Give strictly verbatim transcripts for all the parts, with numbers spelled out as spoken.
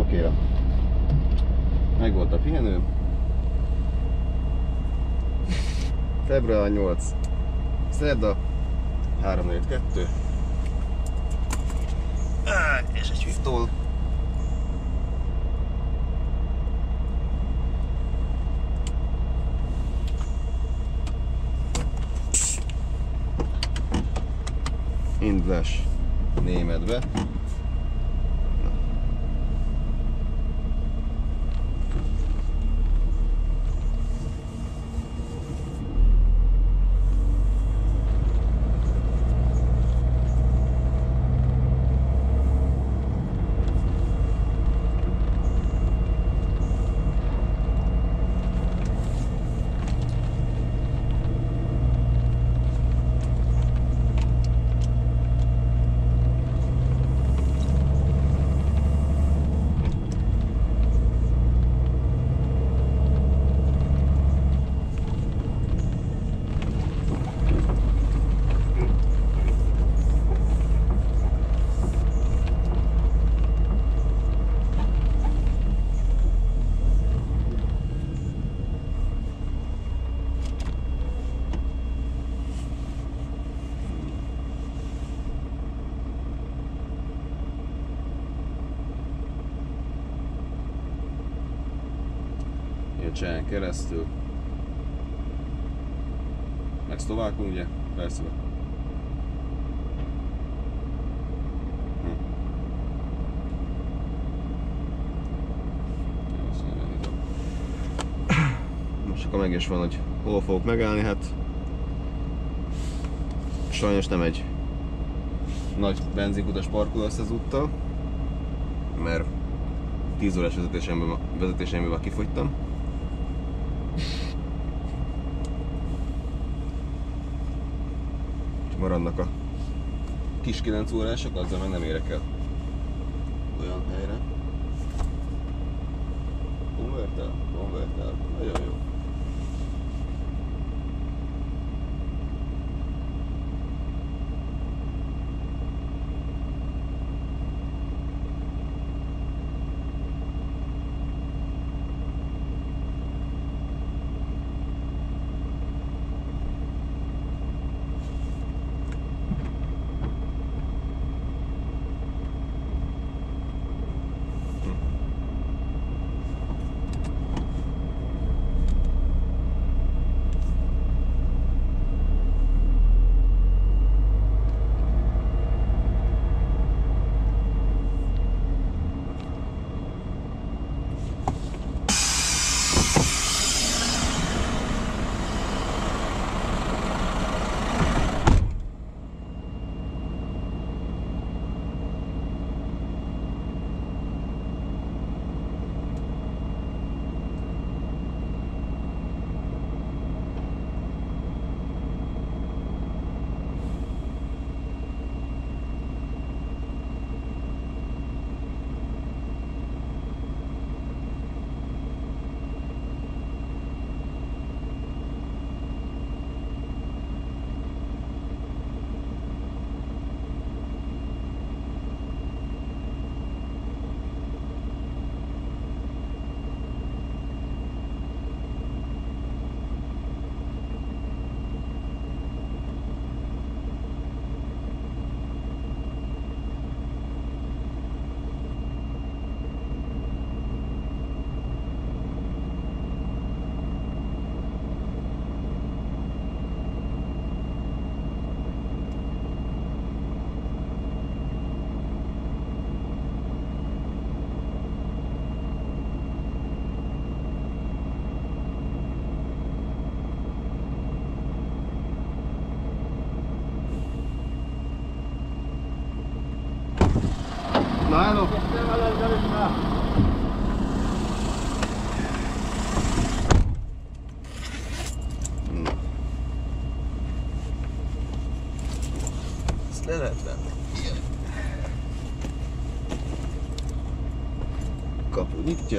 okéra. Meg volt a pihenő. február nyolcadika. Szerda. három negyvenkettő. És egy hívtól. Indulás németbe. Csehen keresztül. Meg szlovákul, ugye? Persze. Hm. Most akkor meg is van, hogy hol fogok megállni, hát sajnos nem egy nagy benzinkutas parkoló össze az úttal, mert tíz órás vezetésemből, vezetésemből már kifogytam. Maradnak a kis kilenc órások, azzal meg nem érek el olyan helyre. Konvertál? Konvertál. Nagyon jó. Na, hello! Ezt le lehet venni. Kapu nyitja.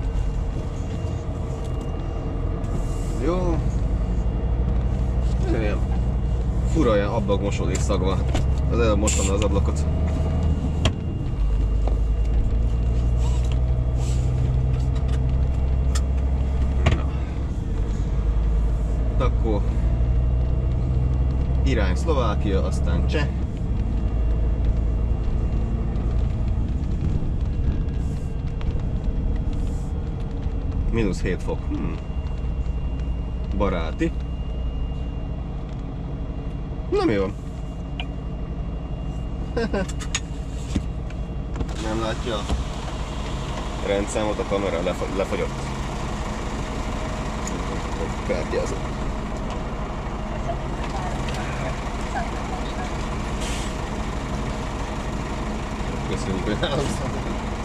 Jó. Nagyon fura olyan ablakmosódés szag van. Az előbb mostam az ablakot. Na. Akkor irány Szlovákia, aztán Cseh. mínusz hét fok. Hmm. Baráti. Nem jó. Nem látja a rendszámot, a kamera lefa lefagyott. Kártyázom. Köszönjük, hogy elhoztam.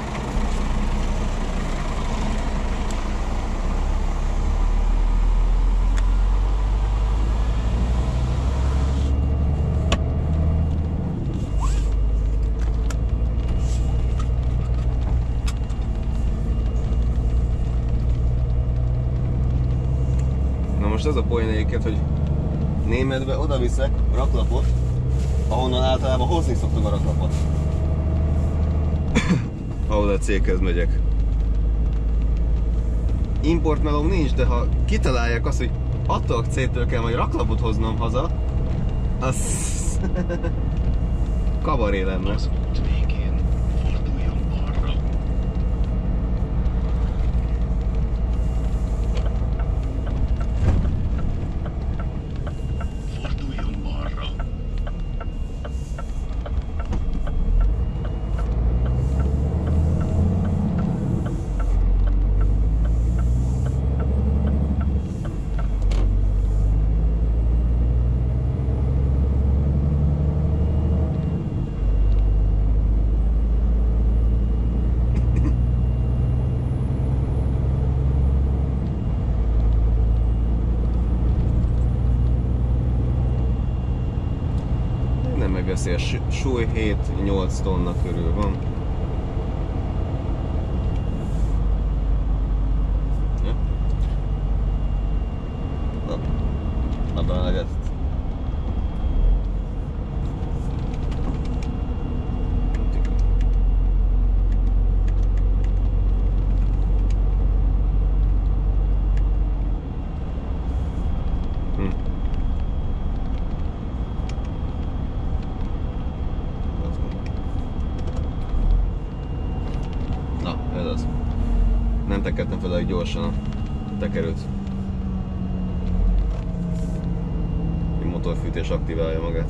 Most ez a poén egyébként, hogy Németbe oda viszek raklapot, ahonnan általában hozni szoktuk a raklapot. Ahol a céghez megyek. Importmelóm nincs, de ha kitalálják azt, hogy attól a cégtől kell majd raklapot hoznom haza, az kabaré lenne. Megeszi, a súly hét-nyolc tonna körül van. Ja. Na, abban a leget. Nem tekertem fel elég gyorsan a tekerőt. A motorfűtés aktiválja magát.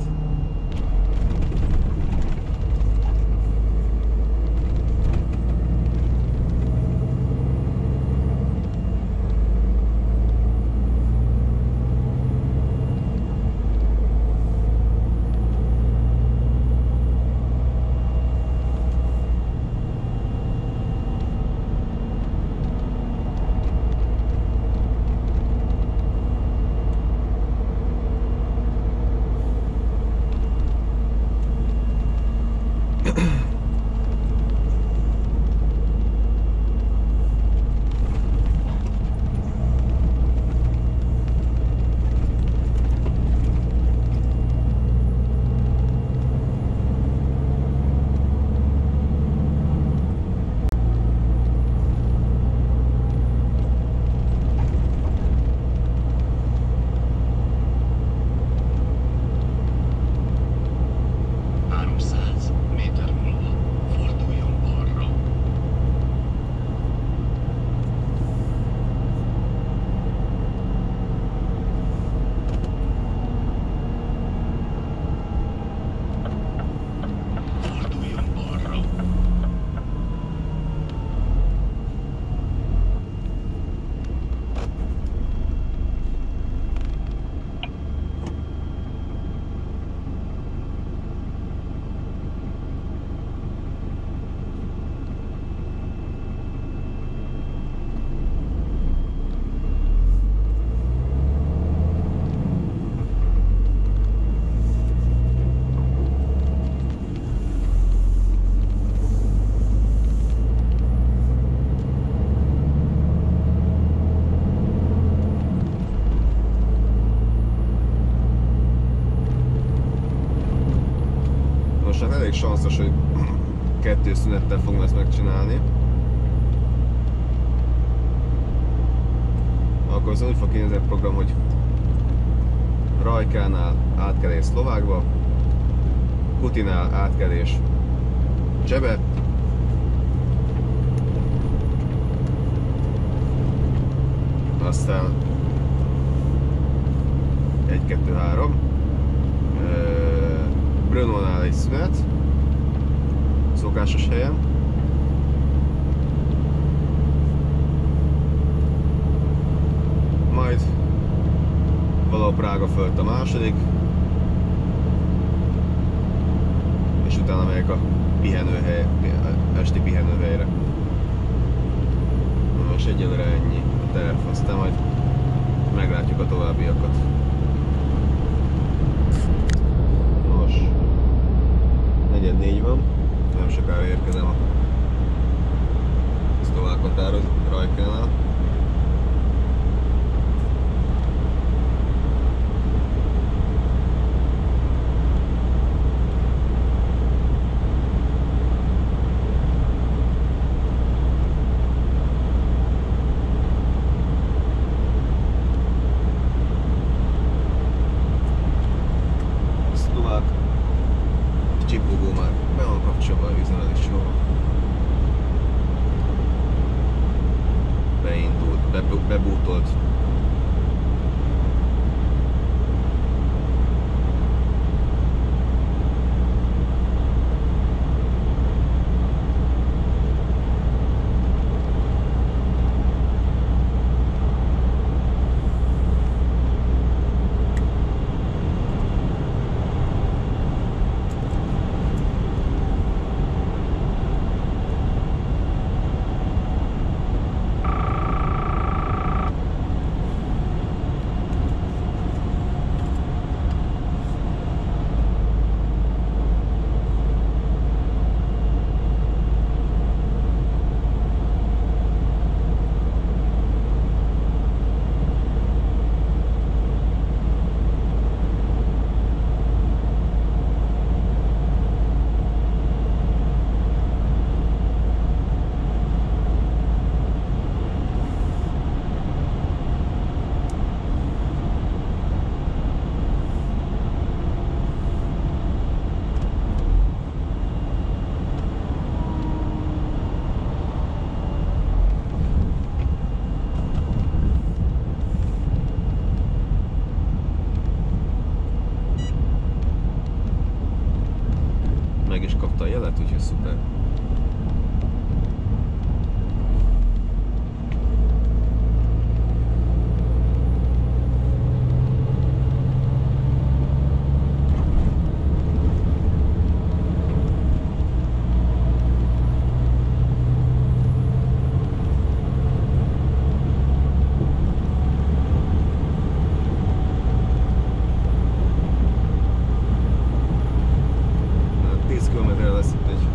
hát elég sanszos, hogy kettő szünettel fogom ezt megcsinálni. Akkor az úgy fog kinézni a program, hogy Rajkánál átkelés Szlovákba, Kutinál átkelés Csebe, aztán egy, kettő, három, Brnónál egy szünet, szokásos helyen, majd valahol Prága fölött a második, és utána megyek a pihenőhely, esti pihenőhelyre. Most egyelőre ennyi a terv, aztán majd meglátjuk a továbbiakat. Nos, negyed négy van, nem sokára érkezem a szlovák határos Rajkánál. Csipogó már be van kapcsolva, a üzemelés jól. Beindult, be, bebútolt. Meg is kapta a jelet, úgyhogy szuper. tíz kilométerre lesz itt egy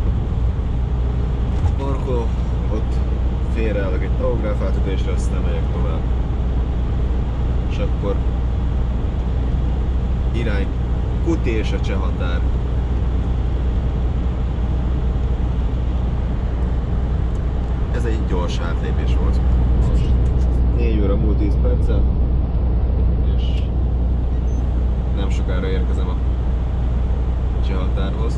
parkoló, ott félreállok egy tachográf átütésre, aztán megyek tovább. És akkor irány Kuti és a cseh határ. Ez egy gyors átlépés volt. Most négy óra múlt tíz perccel, és nem sokára érkezem a cseh határhoz.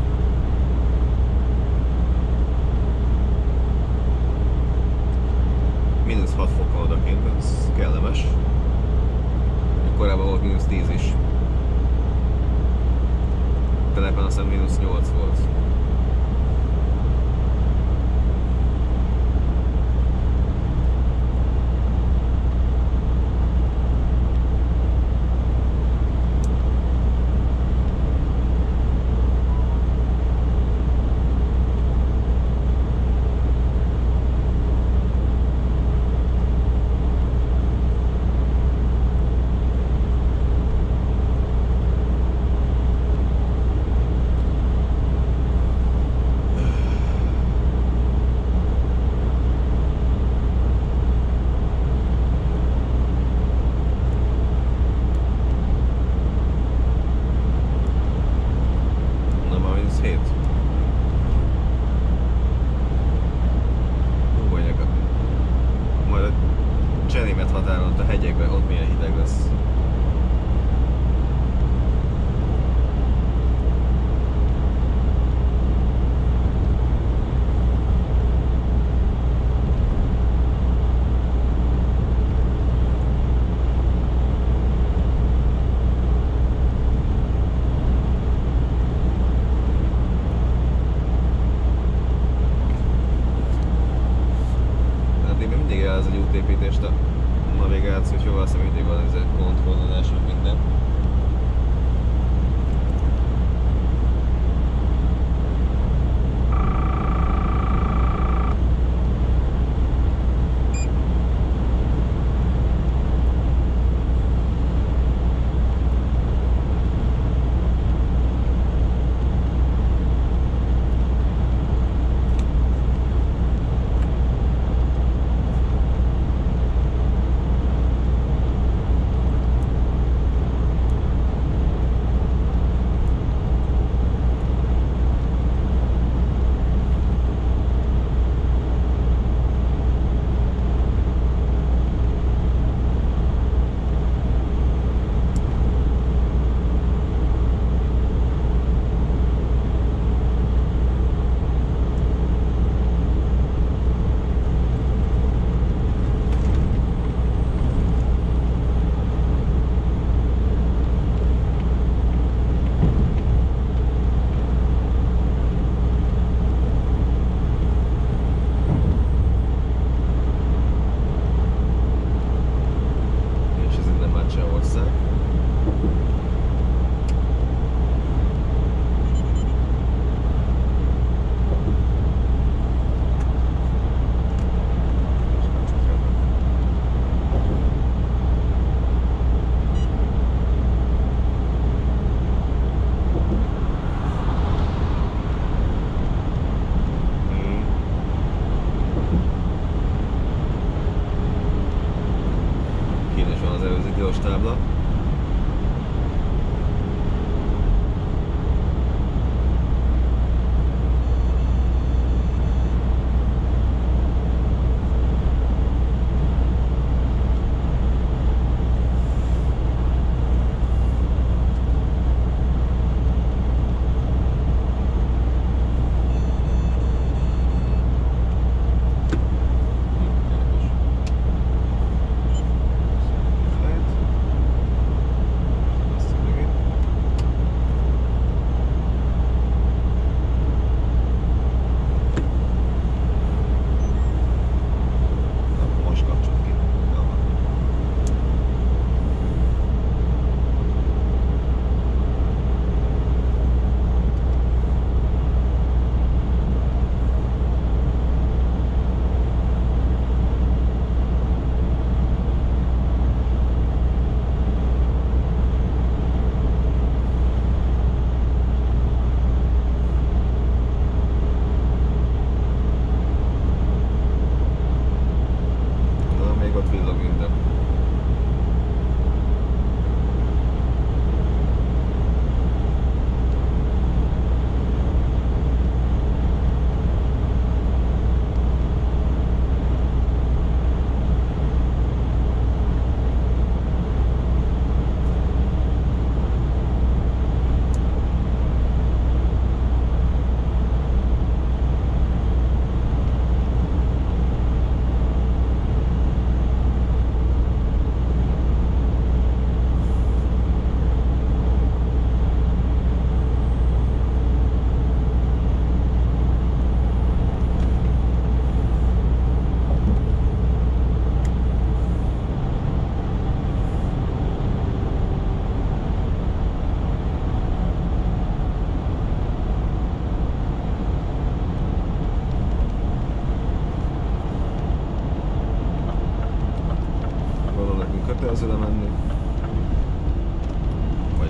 mínusz hat fok van odakint, ez kellemes. Korábban volt mínusz tíz is. Telepen azt hiszem mínusz nyolc volt.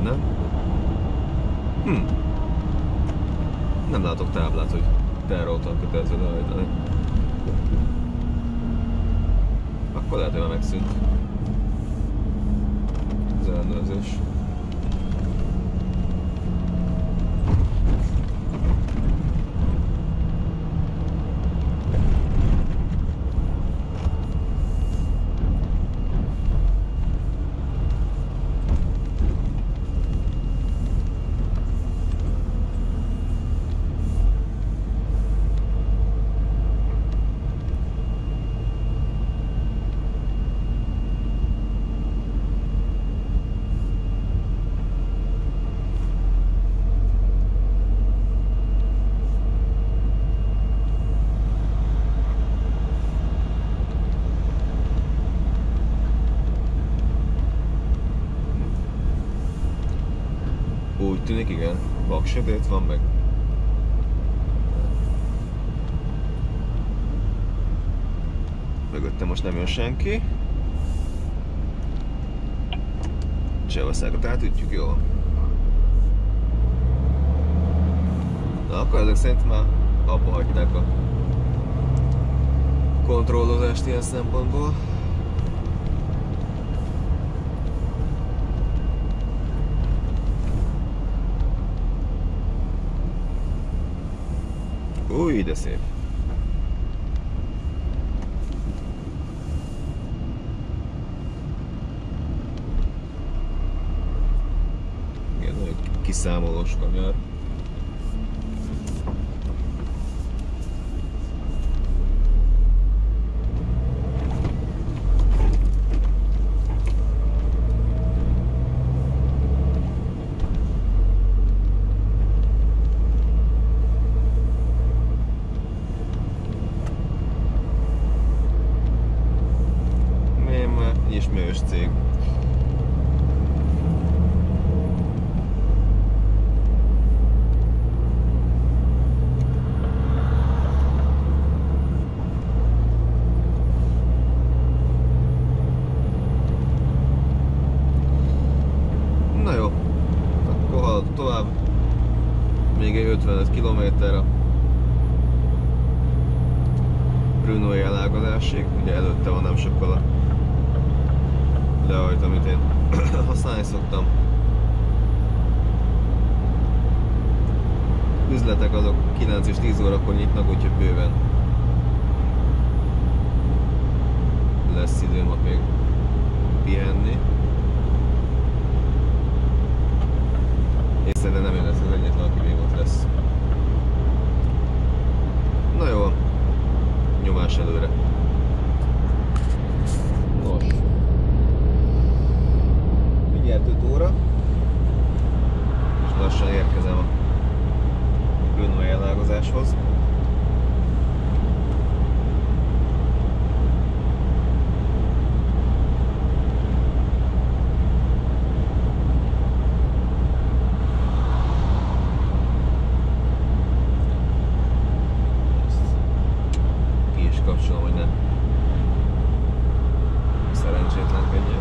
lenne. Hm. Nem látok táblát, hogy terrortal kötelező lehajtani. Akkor lehet, hogy már megszűnt az ellenőrzés. Úgy tűnik, igen. Vaksötét van meg. Mögöttem most nem jön senki. Csehországot átütjük, jó? Na akkor ezek szerint már abba hagyták a kontrollozást ilyen szempontból. Új, de szép. Igen, nagyon kiszámolós kanyar. Ismerős cég. Na jó, akkor haladok tovább. Még egy ötvenöt kilométerre Brunói elágazásig. Ugye előtte van nem sokkal a lehajt, amit én használni szoktam. Üzletek azok kilenc és tíz órakor nyitnak, úgyhogy bőven lesz időm ott még pihenni. És szerintem nem én lesz az egyetlen, aki még ott lesz. Na jó, nyomás előre. Nos. Mindjárt öt óra, és lassan érkezem a Brunói elágazáshoz. Ezt ki is kapcsolom, hogy ne szerencsétlenkedjen.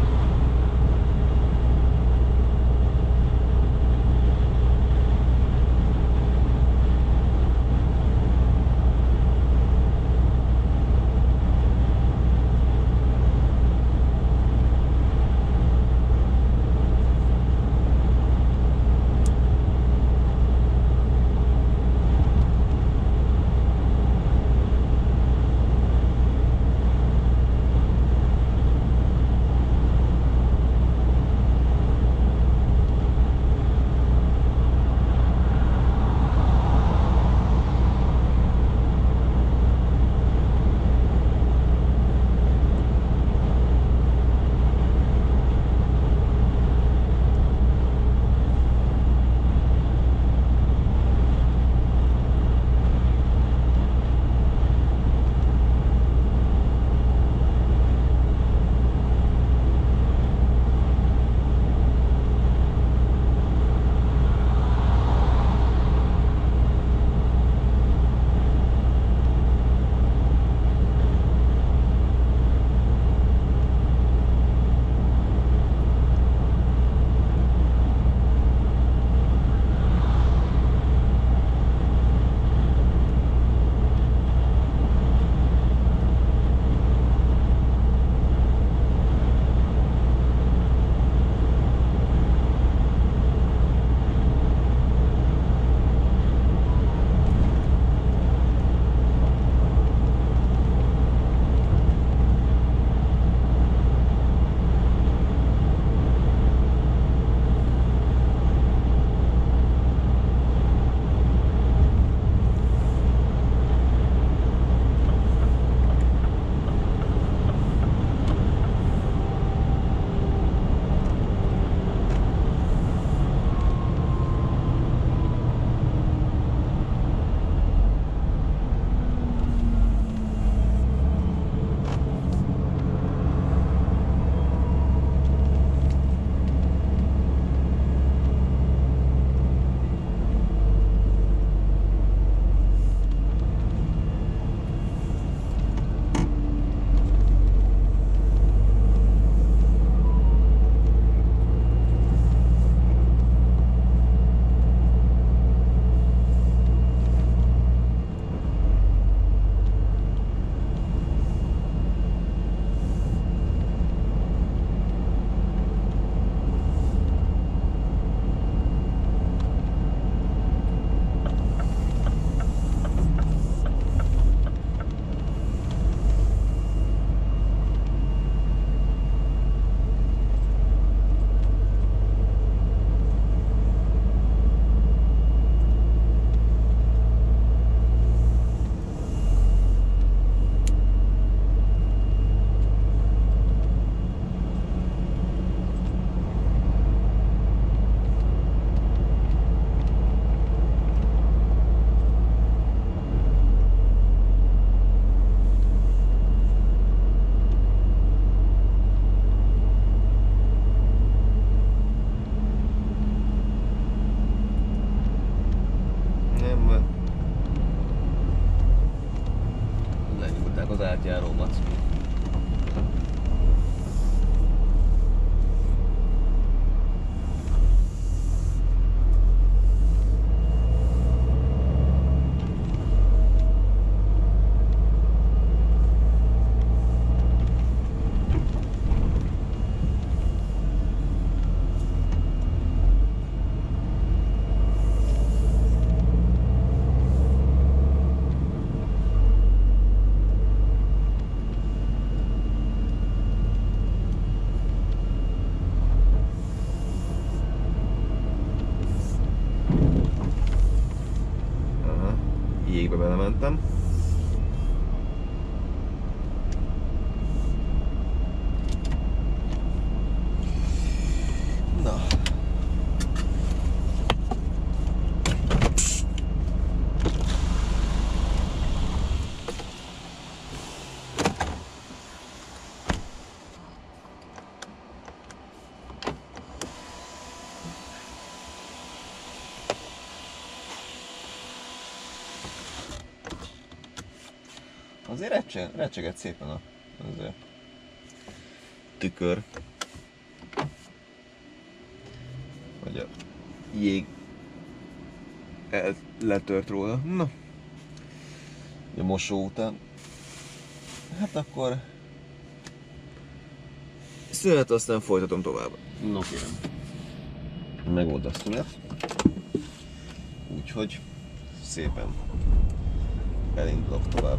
átjárómat. Jégbe belementem. Na. Azért recseg, recseget szépen a azért tükör, vagy a jég el, letört róla. Na, a mosó után. Hát akkor szünet, aztán folytatom tovább. No kérem. Meg volt a szünet. Úgyhogy szépen elindulok tovább.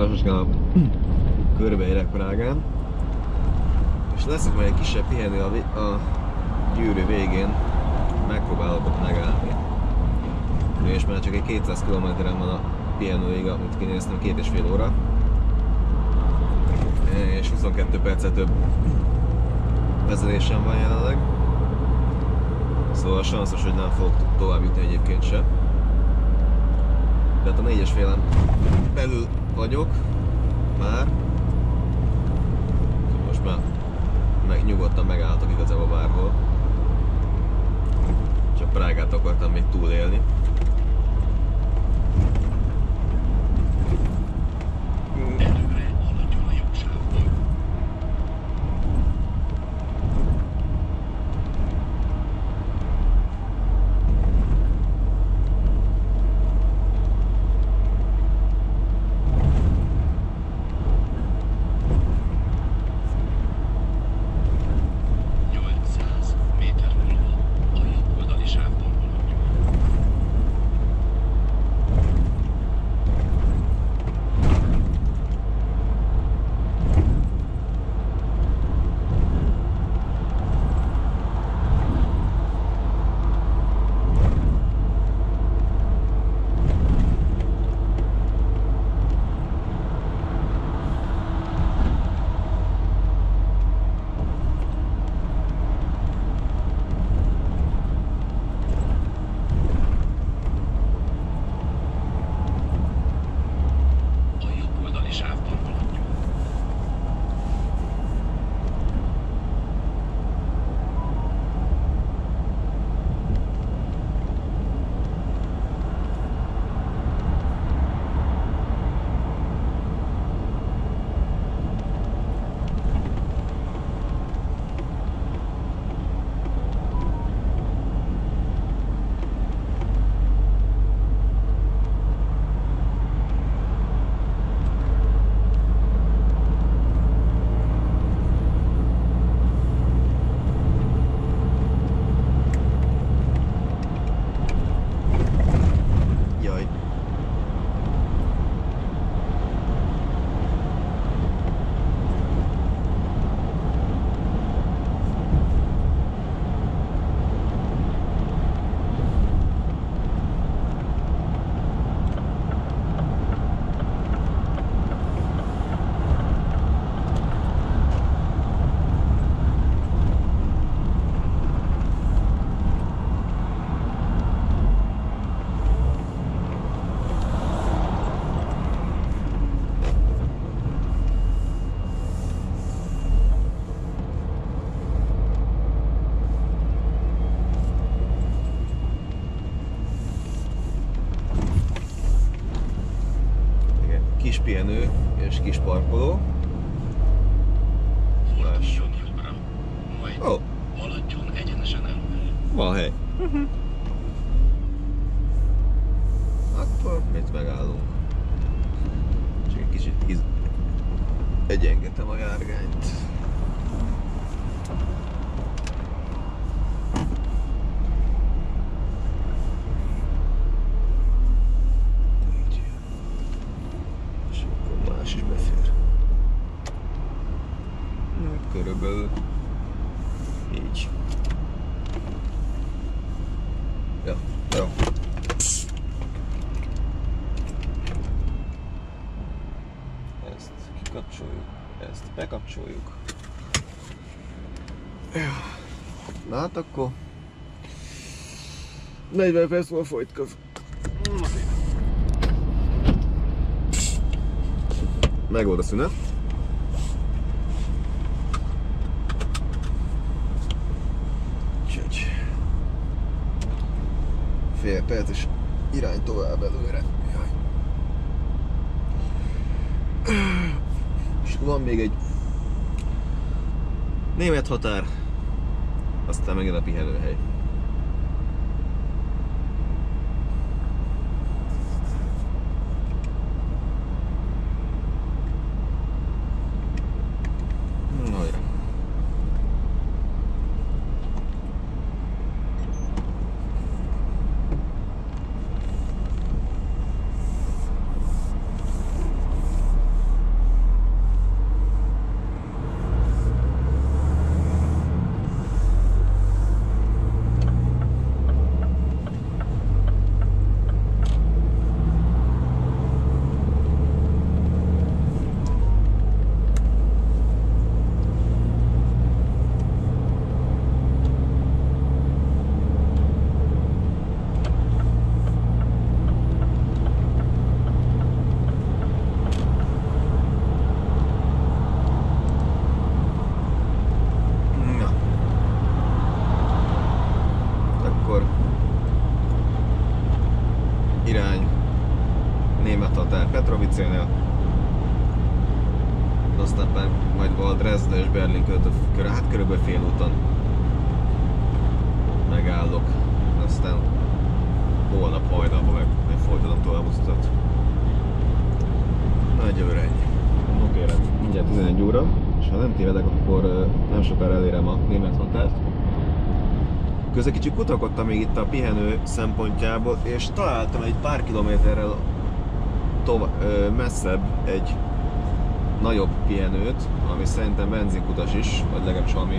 lassacskán a körbeérek Prágán. És lesz majd egy kisebb pihenő a, a gyűrű végén, megpróbálok ott megállni. És már csak egy kétszáz kilométeren van a pihenőig, amit kinéztem, két és fél óra. És huszonkettő perccel több vezetésem van jelenleg. Szóval sanszos, hogy nem fogok tovább jutni egyébként se. De hát a négyes félen belül vagyok már. Most már meg, nyugodtan megálltok igazából bárhol. Csak Prágát akartam még túlélni. Kis pihenő és kis parkoló. Forduljon jobbra, majd oh. haladjon egyenesen előre. Van hely. Uh-huh. Akkor mit megállunk? Csak egy kicsit iz... egyengetem a járgányt. Körülbelül így. Ja, jó. Ezt kikapcsoljuk, ezt bekapcsoljuk. Na hát akkor negyven perc múlva folytköv. Meg volt a szünet. Fél perc és irány tovább előre. Jaj. És van még egy német határ, aztán megint a pihenőhely. német határ Petrovicénél. Aztán majd val Dresda és Berlin között, hát körülbelül fél úton megállok. Aztán holnap hajnalban meg, meg folytatom tovább az utat. Nagyjából ennyi. Oké, okay, mindjárt tizenegy óra, és ha nem tévedek, akkor nem sokára elérem a német határt. Közben kicsit kutakodtam még itt a pihenő szempontjából, és találtam egy pár kilométerrel tova, ö, messzebb egy nagyobb pihenőt, ami szerintem benzinkutas is, vagy legalábbis valami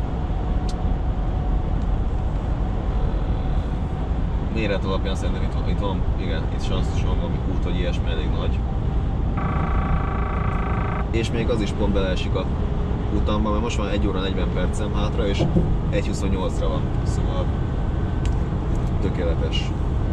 méret alapján szerintem itt, itt van, igen, itt sanszos van valami kút, hogy ilyesmi elég nagy. És még az is pont beleesik a utamba, mert most van egy óra negyven percem hátra, és egy huszonnyolcra van, szóval tökéletes.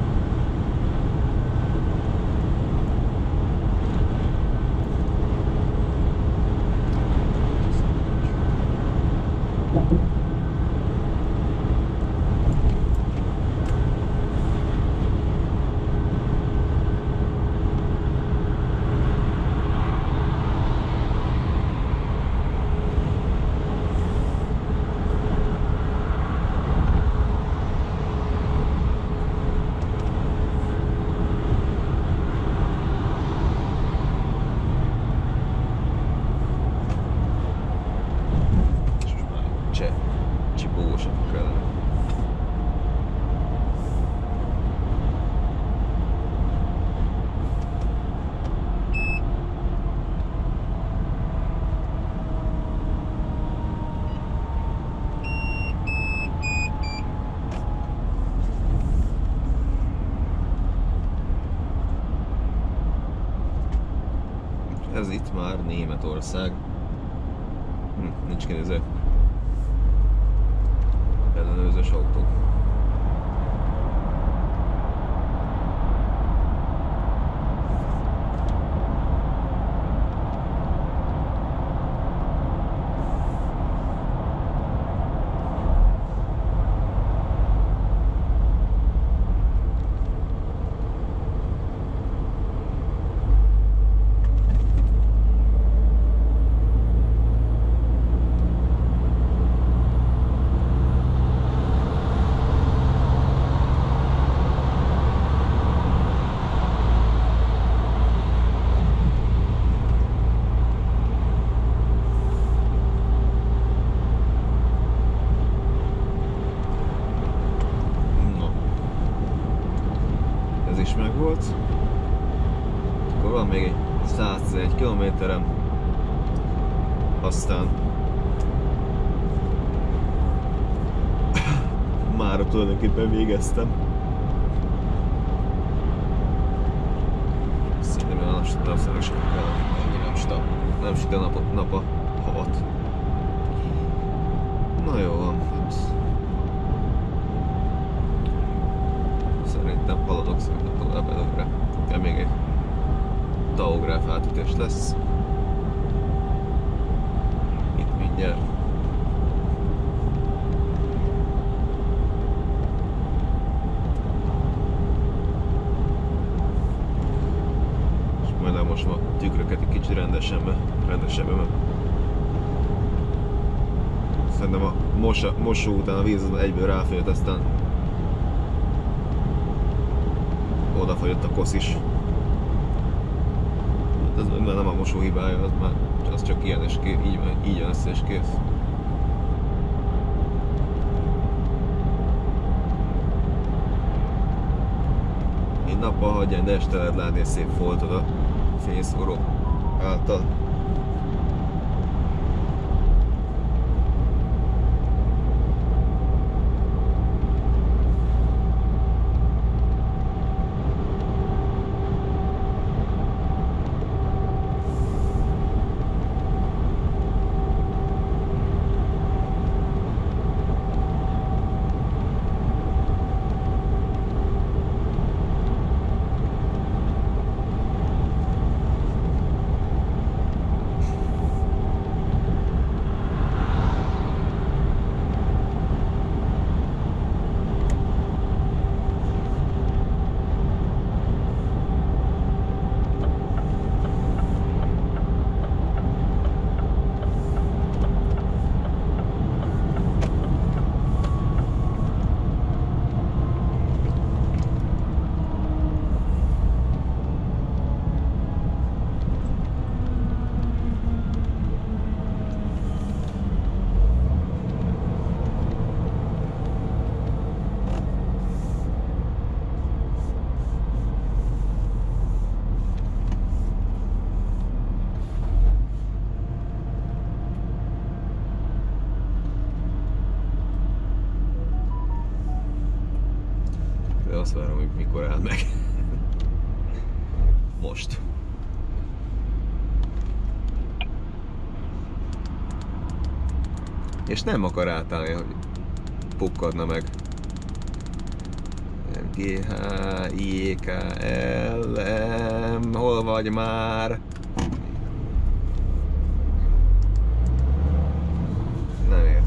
Ez itt már Németország. Hm, nincs kinéző. Ellenőrzős autó. Is meg volt. Akkor van még egy száztizenegy kilométerem. Aztán mára tulajdonképpen végeztem. Szerintem a napszámnak sem kell, annyira nem stop. Nem süt a nap, nap a havat. Na jó van. Szerintem haladok szerintem tovább előre. Ja, még egy taográf átütés lesz. Itt mindjárt. És majd lemosva a tükröket egy kicsit rendesebben, rendesebben. Szerintem a mosa, mosó után a víz egyből ráfőtt, aztán odafagyott a kosz is. Ez már nem a mosó hibája, az már az csak ilyen és kész, így, így jön össze és kész. Így nappal hagyján, de este lehet látni egy szép foltot a fényszóró által. azt várom, hogy mikor áll meg. Most. És nem akar átállni, hogy pukkadna meg. G H I K L M, hol vagy már? Nem értem.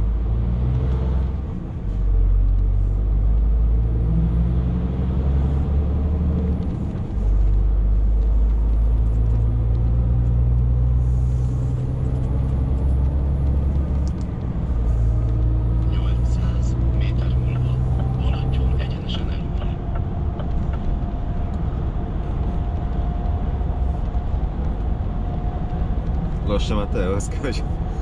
nyolcszáz méter múlva haladjon egyenesen előre. Lassan már te az kell, hogy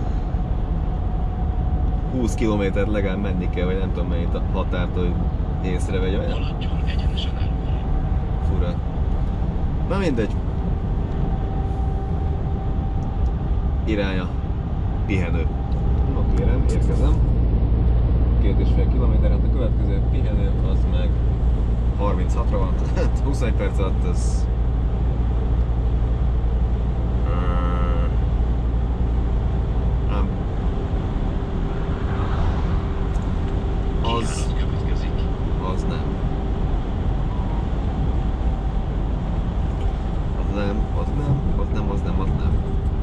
húsz kilométert legalább menni kell, vagy nem tudom mennyit a határtól, hogy észrevegye, vagy nem? Haladjon egyenesen előre. Fura. Na mindegy. Iránya. Pihenő. Na kérem, érkezem. Két és fél kilométer, hát a következő pihenő az meg harminchatra van. huszonegy perc alatt az... Ám... Az... Kijárat következik. Az nem. Az nem, az nem, az nem, az nem, az nem.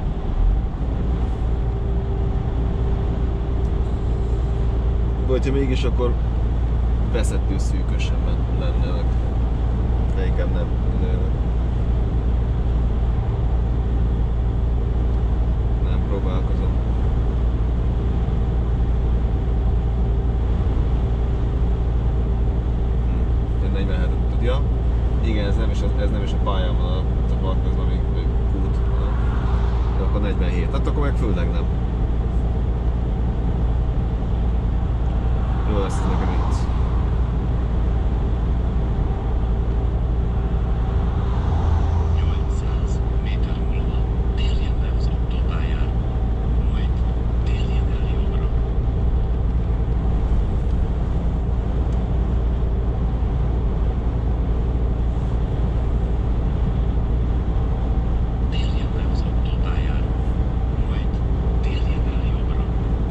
Vagy ha mégis, akkor veszettő szűkösebben lenne meg. De inkább nem. Nem próbálkozom. Hm. negyvenhetet tudja. Igen, ez nem is, ez nem is a pályán van, ez a park, ez valami kút. De akkor negyvenhét. Hát akkor meg főleg nem. Jó lesz ez nekem itt. nyolcszáz méter múlva térjen le az autópályára, majd térjen el jobbra. Térjen le az autópályára, majd térjen el jobbra.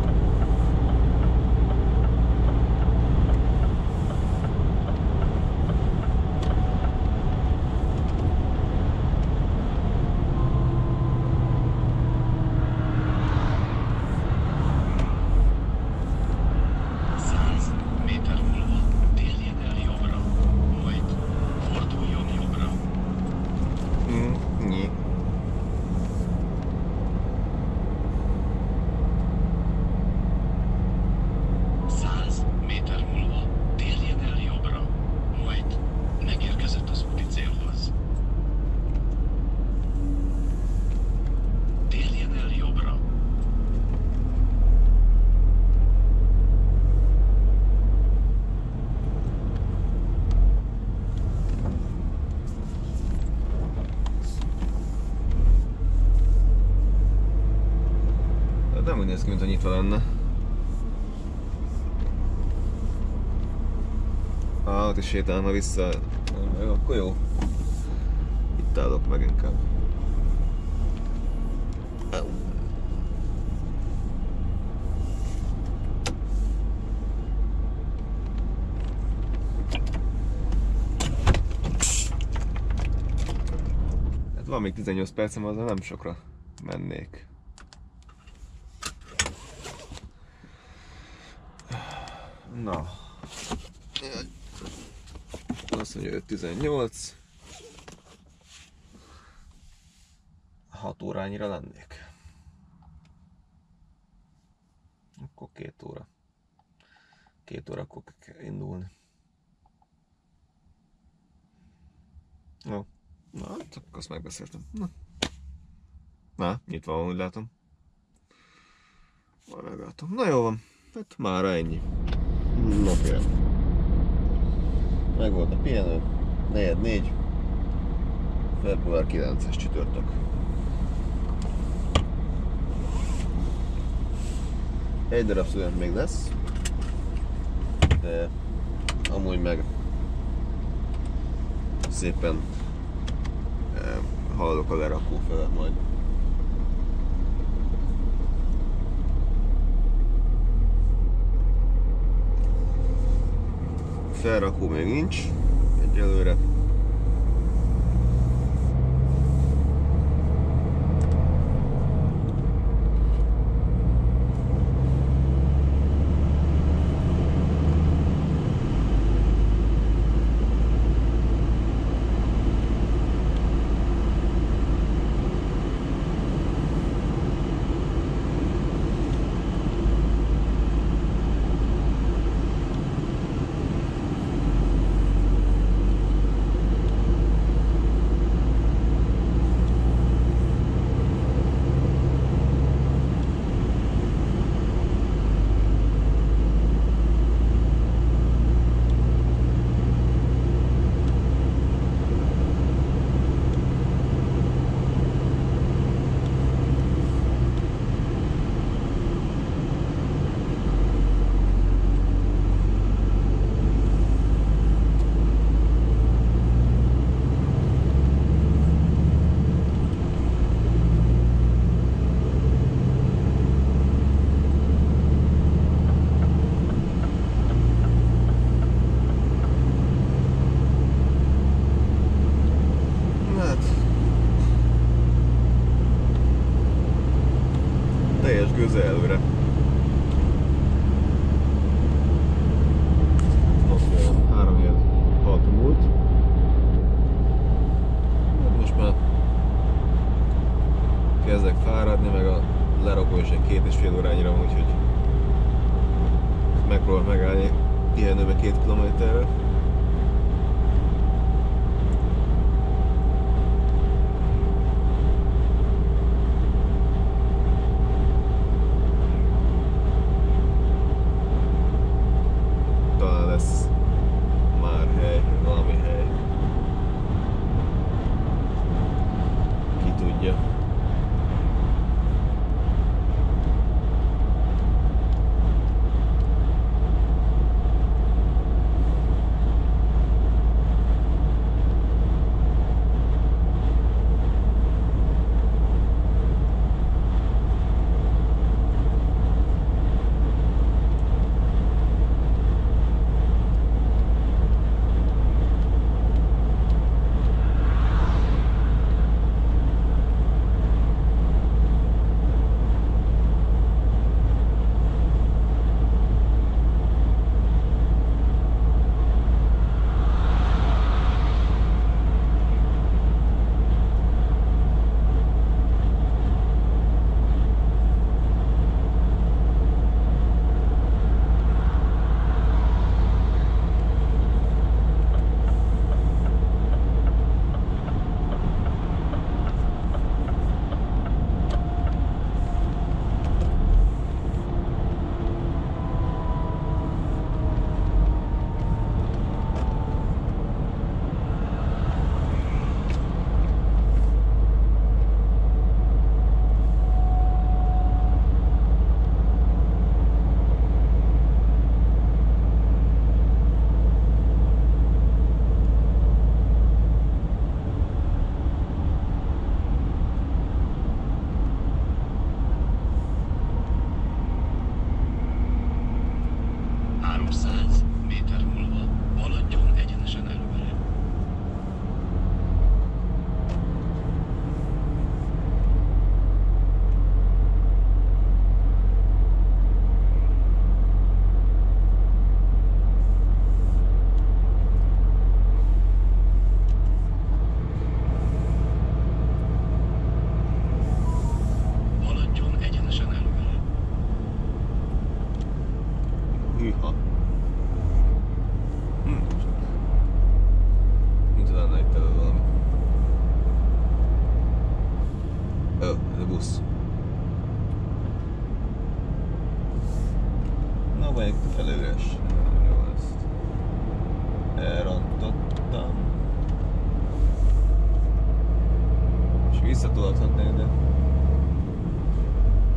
száz méter múlva térjen el jobbra, majd forduljon jobbra. Mm, nyi. száz méter múlva térjen el jobbra, majd megérkezett az úti célhoz. Térjen el jobbra. Nem úgy néz ki, mintha nyitva lenne. Ah, ott is sétálna vissza. Meg akkor jó. Itt állok meg inkább. Au. Hát van még tizennyolc percem, azzal nem sokra mennék. Na. Azt mondja, hogy tizennyolc. hat órányira lennék. Akkor két óra. Két óra akkor kell indulni. Jó. Na, hát akkor azt megbeszéltem. Na. Na, nyitva van, úgy látom. Majd meglátom. Na jó van. Hát mára ennyi. Na kérem. Meg volt a pihenő. negyed négy. február kilences csütörtök. Egy darab szünet még lesz. De amúgy meg szépen eh, haladok a lerakó fele majd. Felrakó még nincs egyelőre. Teljes gőze előre. három év hat múlt. Most már kezdek fáradni, meg a lerakó is egy két és fél órányira, úgyhogy megpróbálok megállni pihenőbe két kilométerre. Már hely, valami hely. Ki tudja. háromszáz méter múlva haladjon egyenesen előre. Haladjon egyenesen előre. Hűha. Hm. Mint lenne itt elő valami. Ó, ez a busz. Na, melyik felé üres? Jó, ezt elrontottam. És visszatolathatnék, de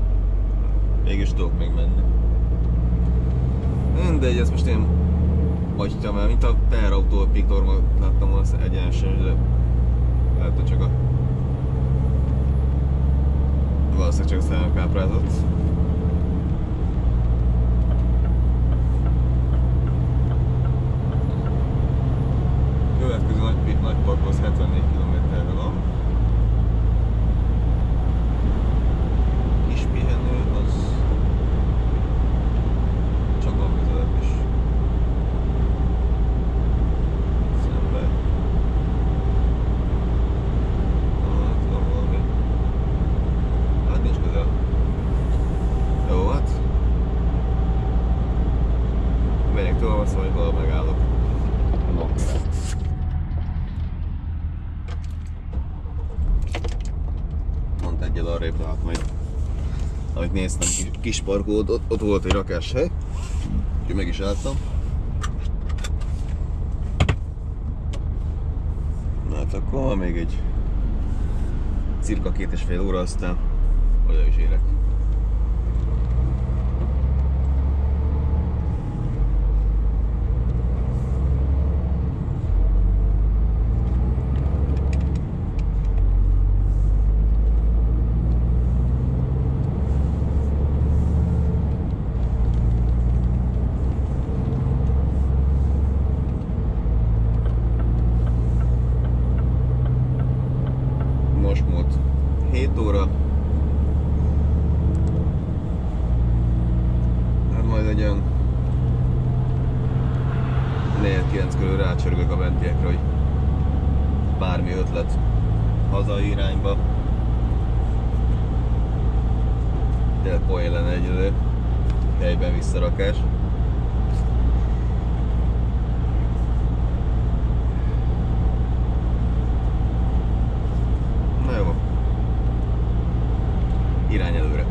mégis tudok még menni. Mindegy, ezt most én Vagy te már, mint a teherautó piktorban láttam volna egyenesen, de lehet, hogy csak a... valószínűleg csak a szemem káprázott. Következő nagy, nagy parkhoz hetvennégy kilométerre van. Kis pihenő az csak a közelebb is. Szembe. Hát van valami. Hát nincs közel. Jó, hát. Megyek tovább, azt mondjuk, valahol megállok. No. Egyel arrébb, tehát majd ahogy néztem, kis, kis parkolót, ott, ott volt egy rakáshely, úgyhogy meg is álltam. Na hát akkor van még egy cirka két és fél óra, aztán oda is érek. Most mód hét óra. Hát majd egy olyan négy kilenc körül rácsörgök a bentiekre, hogy bármi ötlet hazai irányba. Tényleg poén lenne egyelő helyben visszarakás. Na jó. Irány előre.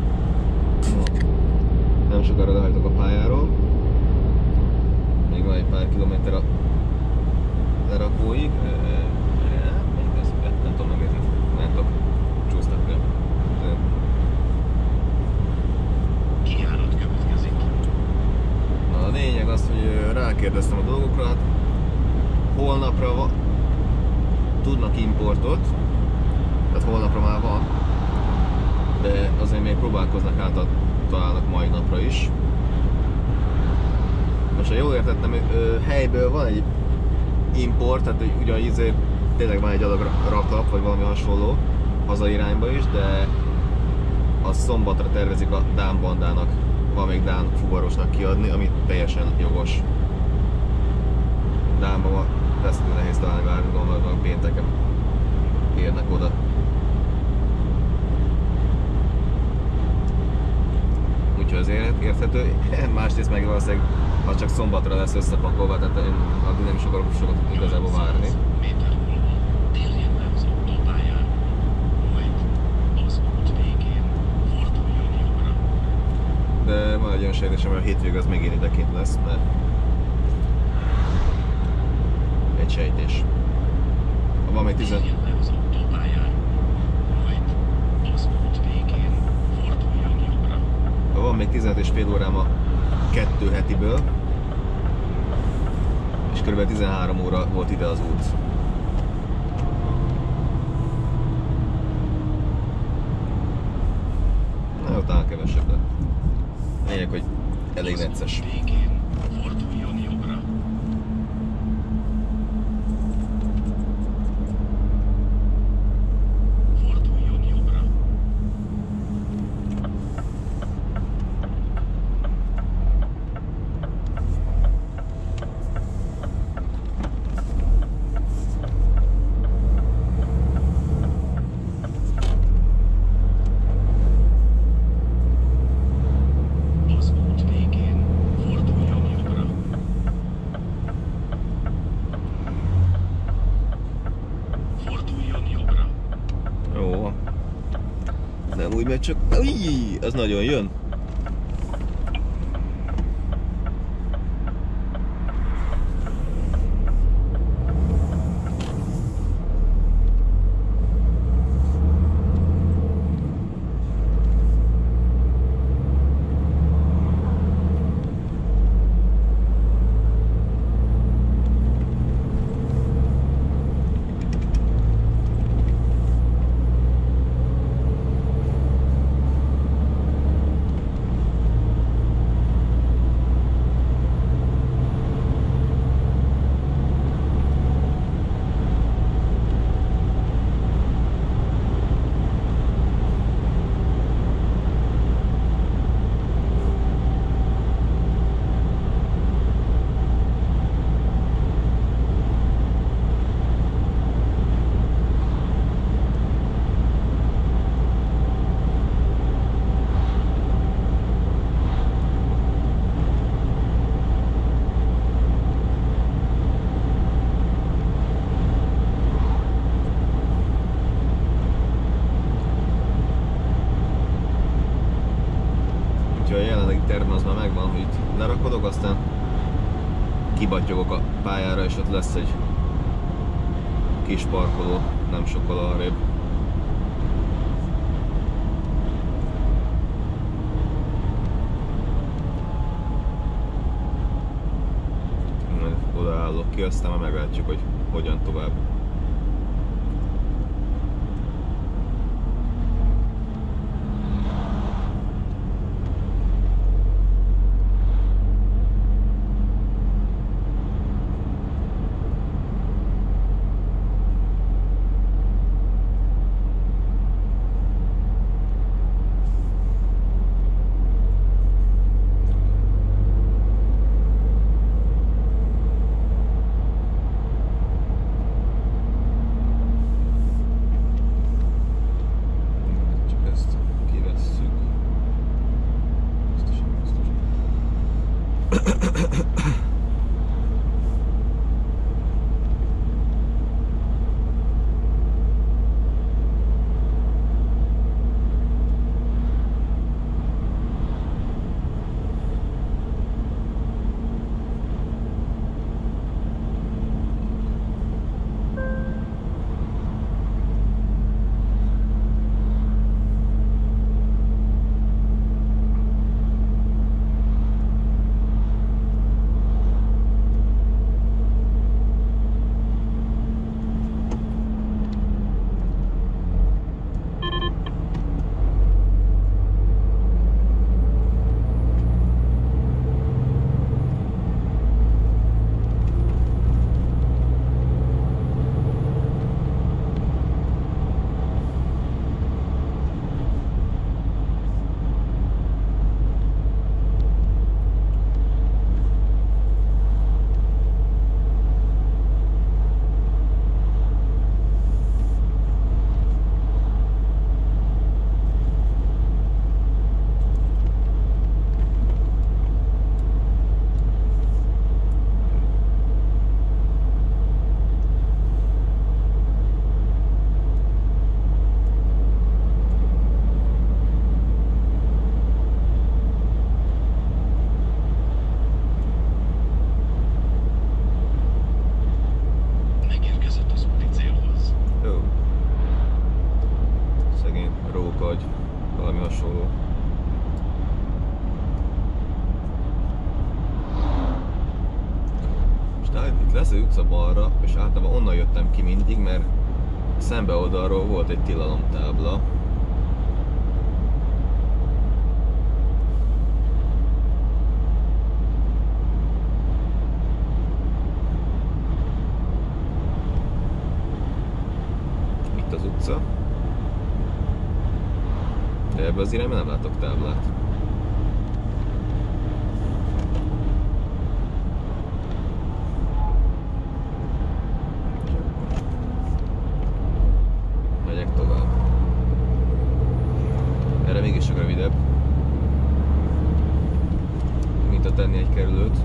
Nem sokára lehajtok a pályáról. Még van egy pár kilométer a lerakóig. Még ez, nem tudom megérni. Nem tudok csúsztatni. Kijárat következik. Na, a lényeg az, hogy rákérdeztem a dolgokra. Hát holnapra va- tudnak importot. Tehát holnapra már van. De azért még próbálkoznak át, találnak mai napra is. Most ha jól értettem, helyből van egy import, tehát ugye ízé, tényleg van egy adag raklap, vagy valami hasonló hazai irányba is, de azt szombatra tervezik a dán bandának, van még dán fuvarosnak kiadni, ami teljesen jogos. Dánban van, rendkívül nehéz találni bármit, gondolom, pénteken érnek oda. Úgyhogy az érthető, másrészt meg valószínűleg, ha csak szombatra lesz összepakolva, tehát én addig nem is akarok sokat igazából várni. Méter múlva térjen le az autópályán, majd az út végén forduljon jobbra. De van egy olyan sejtésem, hogy a hétvég az megint idekint lesz, mert egy sejtés. Van még tizen... Térjen le az autópályán, majd az út végén forduljon jobbra. Van még tizenöt és fél órám a kettő hetiből, és kb. tizenhárom óra volt ide az út. Na jó, talán kevesebb, de lényeg, hogy elég necces. Az út végén forduljon jobbra. Forduljon jobbra. Az út végén forduljon jobbra. Forduljon jobbra. Jó. Nem úgy megy, csak... Új, az nagyon jön. tervem az már megvan, hogy itt lerakodok, aztán kibattyogok a pályára, és ott lesz egy kis parkoló, nem sokkal arrébb. Majd odaállok ki, aztán már meglátjuk, hogy hogyan tovább. Lesz az utca balra, és általában onnan jöttem ki mindig, mert szembe oldalról volt egy tilalomtábla. Itt az utca. De ebbe az irányban nem látok táblát. Mégis csak rövidebb, mint a tenni egy kerülőt.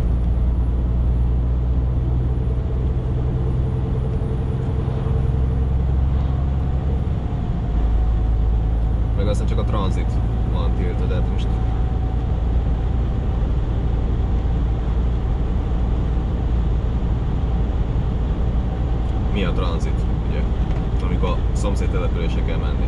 Meg aztán csak a tranzit van tiltva, de hát most mi a tranzit, ugye? Amikor a szomszéd településre kell menni.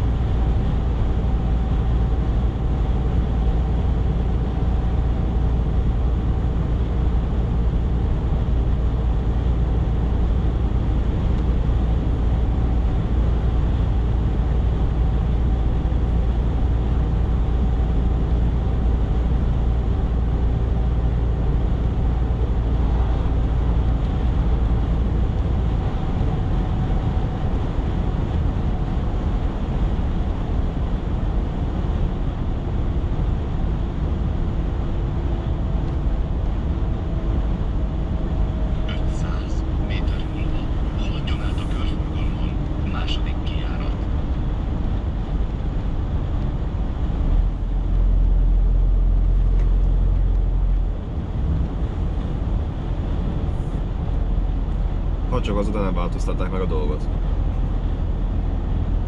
Ha csak azután nem változtatták meg a dolgot.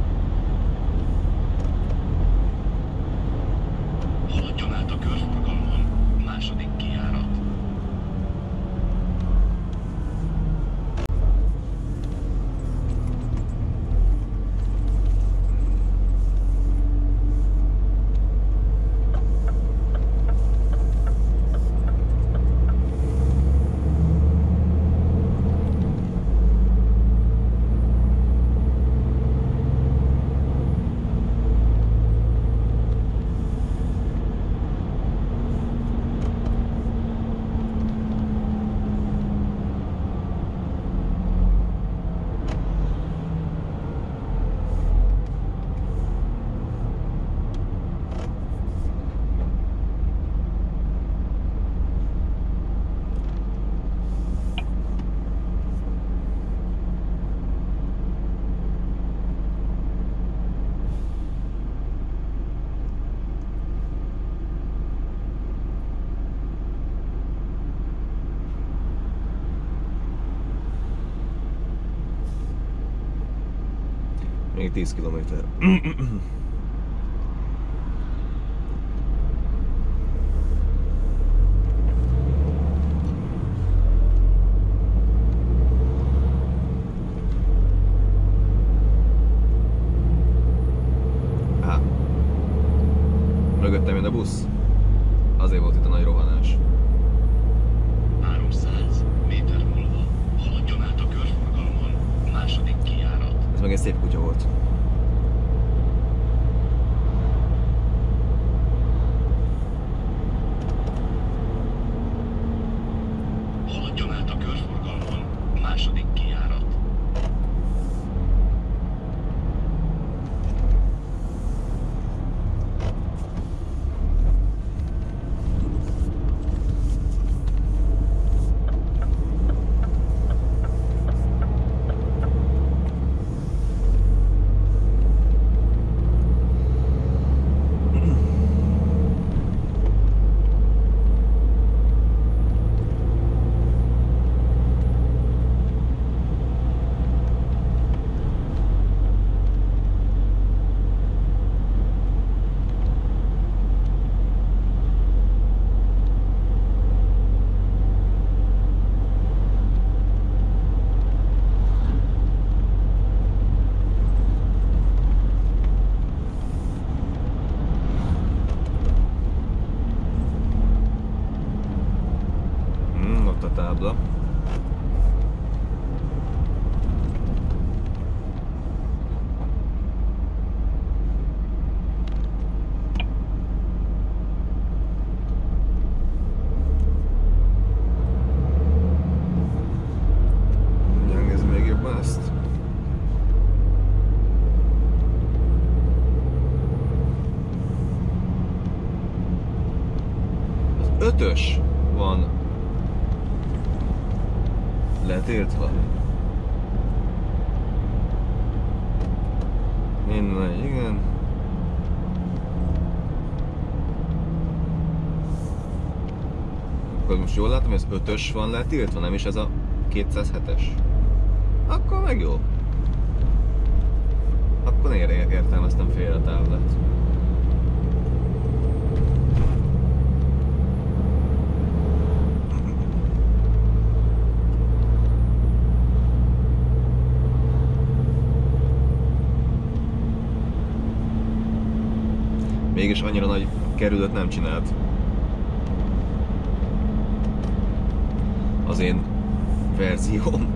Haladjon át a körforgalmon. Még tíz kilométer. Á. Mögöttem jön a busz. Azért volt itt a nagy rohanás. háromszáz méter múlva haladjon át a körforgalmon. Második kijárat. Ez meg egy szép kutya volt. Haladjon át a körforgalmon. Második kijárat. Hmm, ott a tábla. Megnézzük még jobban ezt. Az ötös van letiltva. Minden, igen. Akkor most jól látom, hogy az ötös van letiltva, nem is ez a kétszázhetes? Akkor meg jó. Akkor én értelmeztem félre a táblát. Mégis annyira nagy kerülőt nem csinált. Az én verzióm.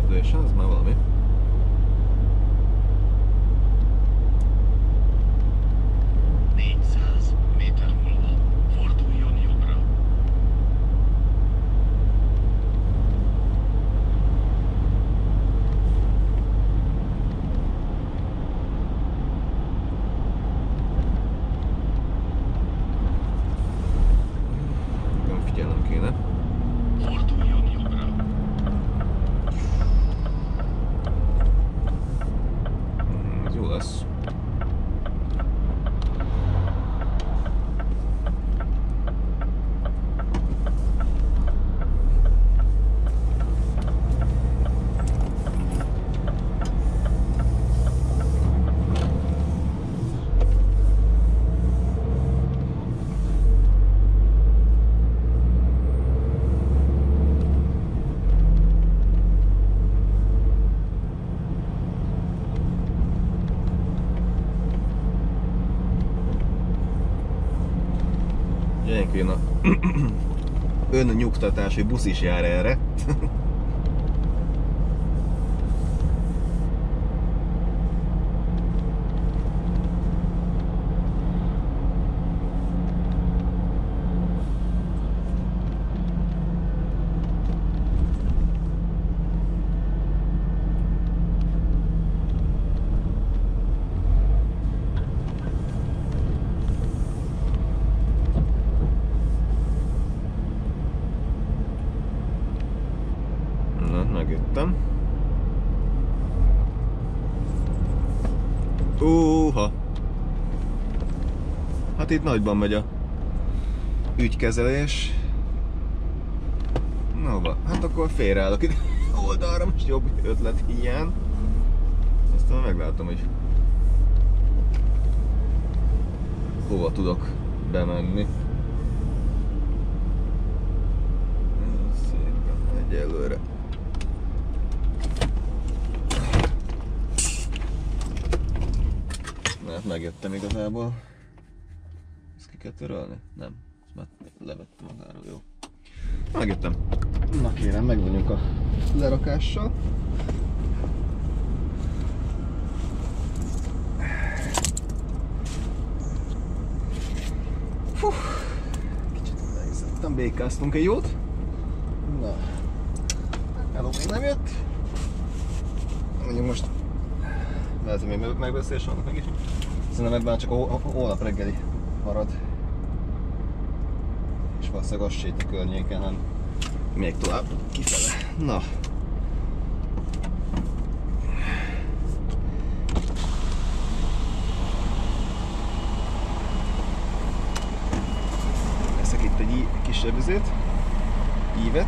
településen, ez már valami. négyszáz méter múlva forduljon jobbra. Nem figyelnem kéne. Forduljon jobbra. Mm, ez jó lesz. Ilyenkor jön a önnyugtatás, hogy busz is jár erre. Na, megjöttem. Úha! Hát itt nagyban megy a ügykezelés. Nova, hát akkor félreállok itt oldalra, most jobb ötlet hiány. Aztán meglátom, hogy hova tudok bemenni. Szépen egyelőre. Mert megjöttem igazából. Ezt ki kell törölni? Nem. Ezt már levettem magáról, jó. Megjöttem. Na kérem, megvonjuk a lerakással. Fú, kicsit megizzettem, békáztunk egy jót. Na, Hello még nem jött. Mondjuk most lehet, hogy még megbeszélés vannak meg is. Szerintem ebben csak a holnap reggeli marad. És valószínűleg az se itt a környéken, hanem még tovább kifele. Na. Veszek itt egy kisebb üzét, ívet.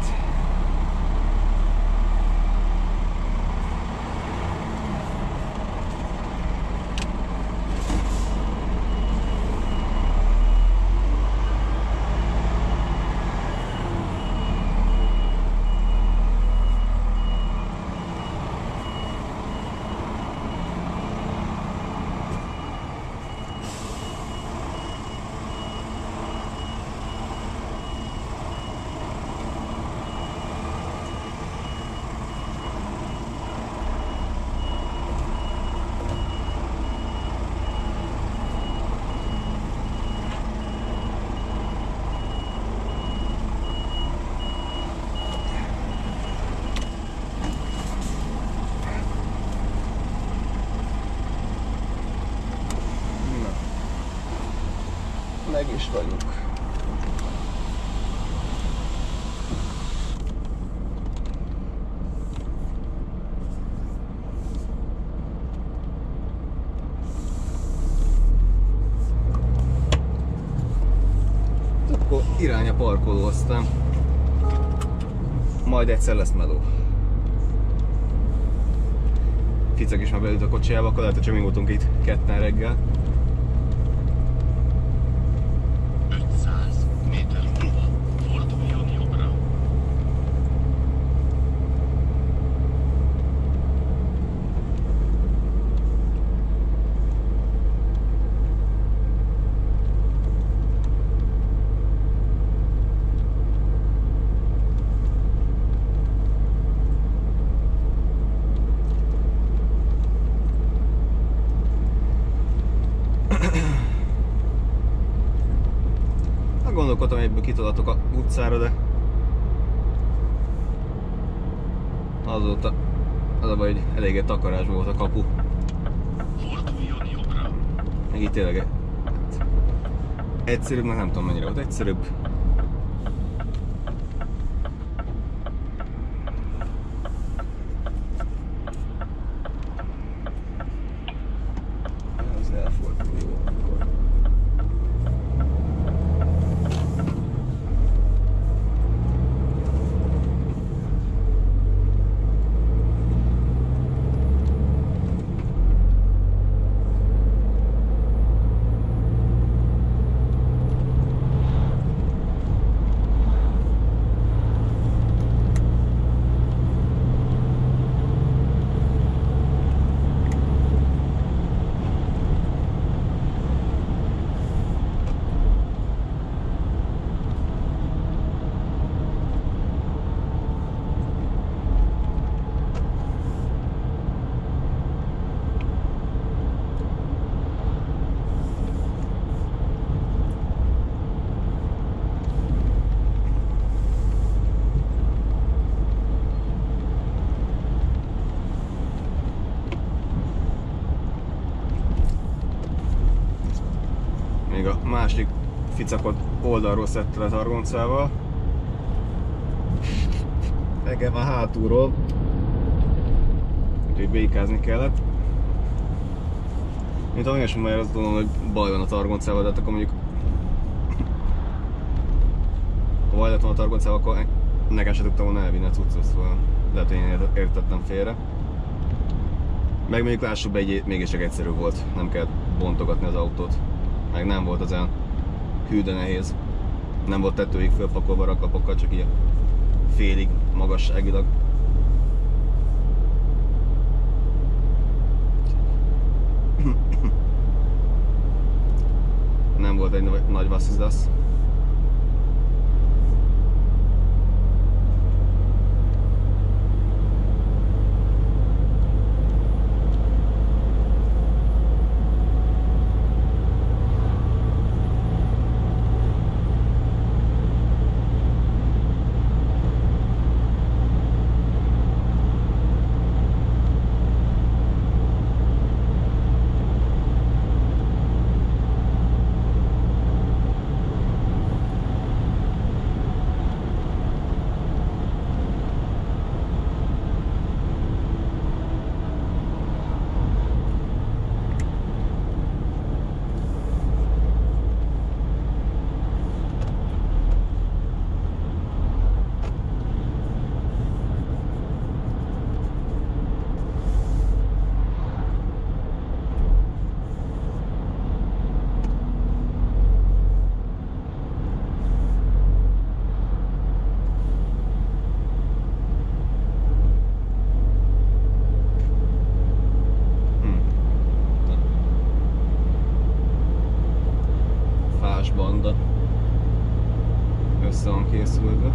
Meg is vagyunk. Akkor irány a parkoló, aztán majd egyszer lesz meló. Ficek is már beült a kocsijába, akkor lehet, hogy csak mi voltunk itt ketten reggel. ötszáz méter múlva forduljon jobbra. gondolkodtam, hogy ebből kitolatok a utcára, de azóta az a baj, hogy eléggé takarásban volt a kapu. Forduljon jobbra. Meg itt tényleg hát, egyszerűbbnek nem tudom mennyire volt egyszerűbb. Ez elfordul jó akkor. Még a másik ficakot oldalról szedte le targoncával. Engem a hátulról. Úgyhogy békázni kellett. Mint ahogy is már azt gondolom, hogy baj van a targoncával, de hát akkor mondjuk ha baj lett volna a targoncával, akkor nekem se tudtam volna elvinni a cuccot, szóval lehet, hogy én értettem félre. Meg mondjuk lássuk be, egy, mégiscsak egyszerű volt, nem kellett bontogatni az autót. Meg nem volt az olyan hű, de nehéz. Nem volt tetőig fölpakolva raklapokkal, csak így félig magasságilag. Nem volt egy nagy vasszizdasz. Banda össze van készülve.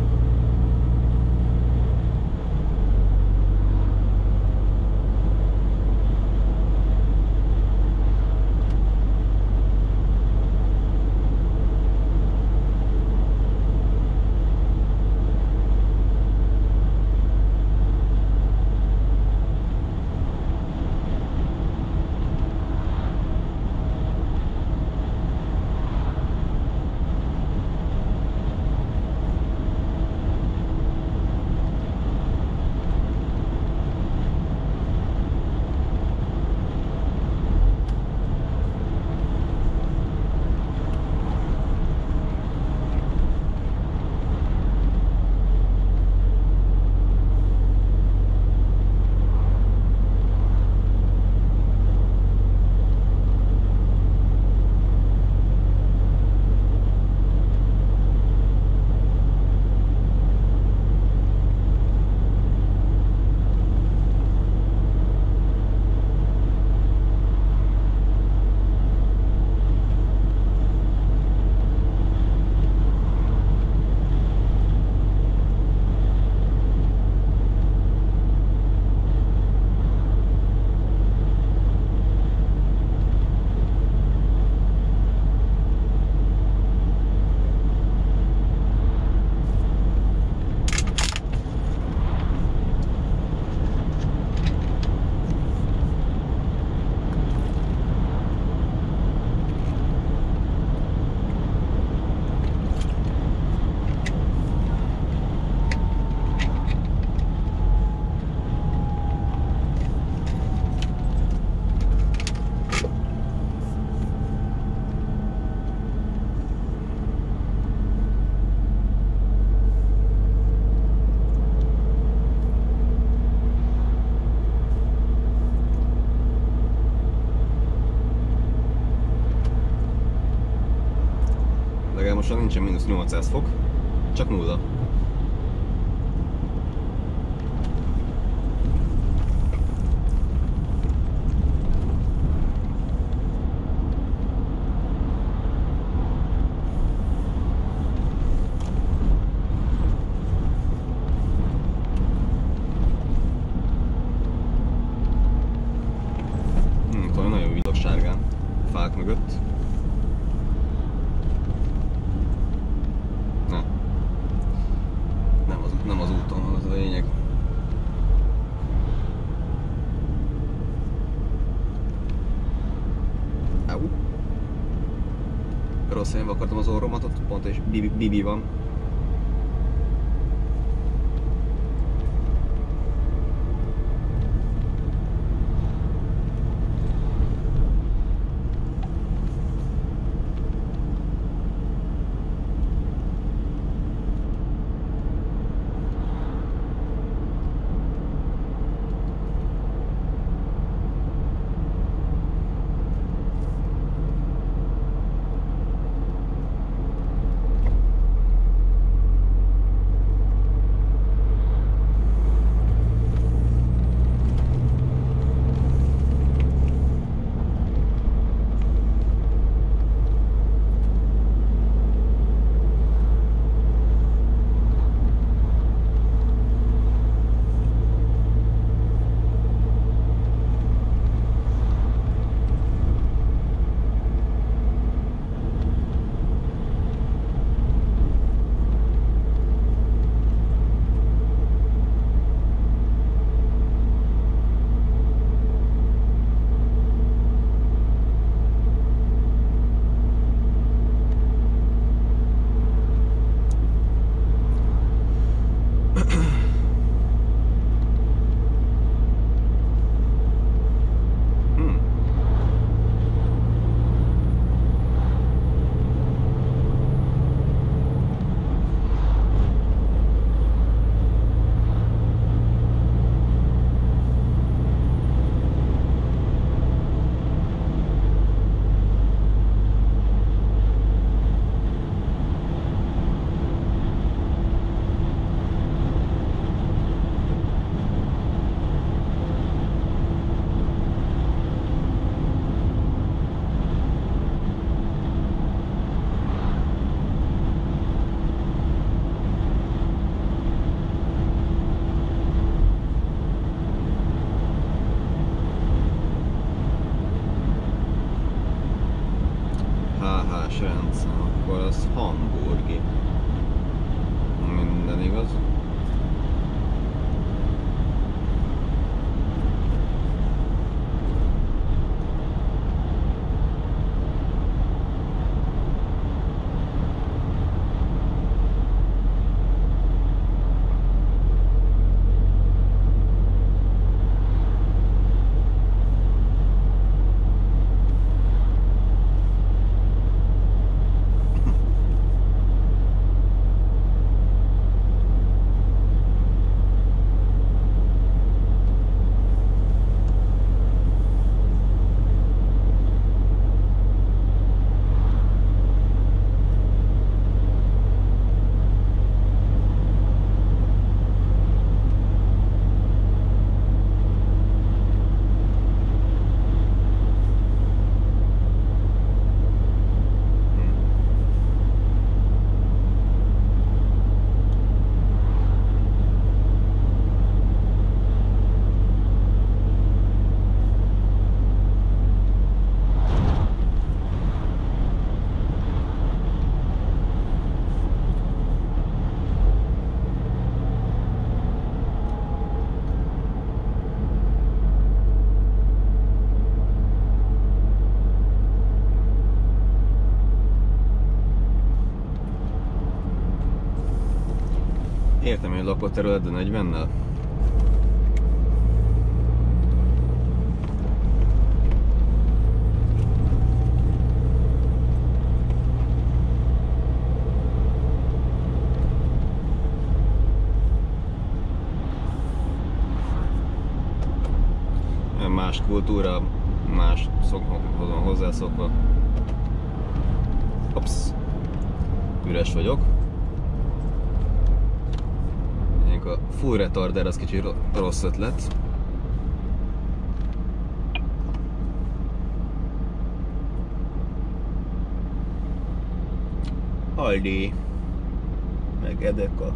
Hivatalosan nincsen mínusz nyolcszáz fok, csak nulla. Fák mögött. Ne. Nem az, nem az úton van, az a lényeg. Au. Rossz helyen akartam az orromat, ott pont és bibi, bibi van. Rendszer, akkor az hamburgi. Minden igaz? Értem, hogy lakott terület, de negyvennel? Más kultúra, más szoknak hozzászokva. Ups. üres vagyok. A full retarder az kicsit rossz ötlet. Aldi, meg Edeka.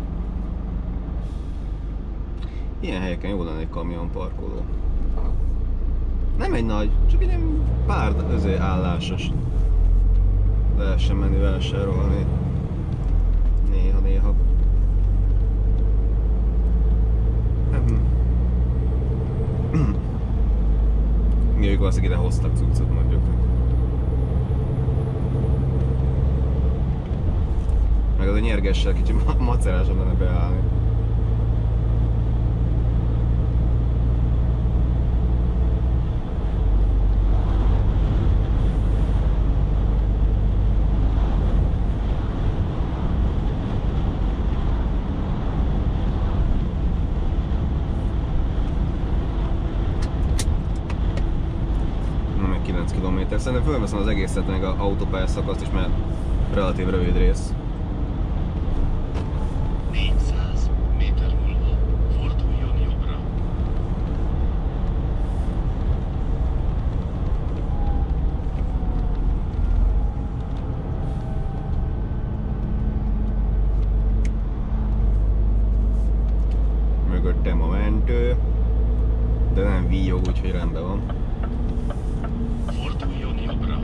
Ilyen helyeken jó lenne egy kamion parkoló. Nem egy nagy, csak egy pár özé állásos. Lehessen menni, vásárolni. Néha-néha. Mi ők valószínűleg ide hoztak cuccot, mondjuk. Meg az a nyergessel kicsit macerásabb lenne beállni. kilenc kilométer. Szerintem fölveszem az egészet, meg az autópálya szakaszt is, mert relatív rövid rész. négyszáz méter múlva forduljon jobbra. Mögöttem a mentő, de nem víjog, úgyhogy rendben van. Forduljon jobbra.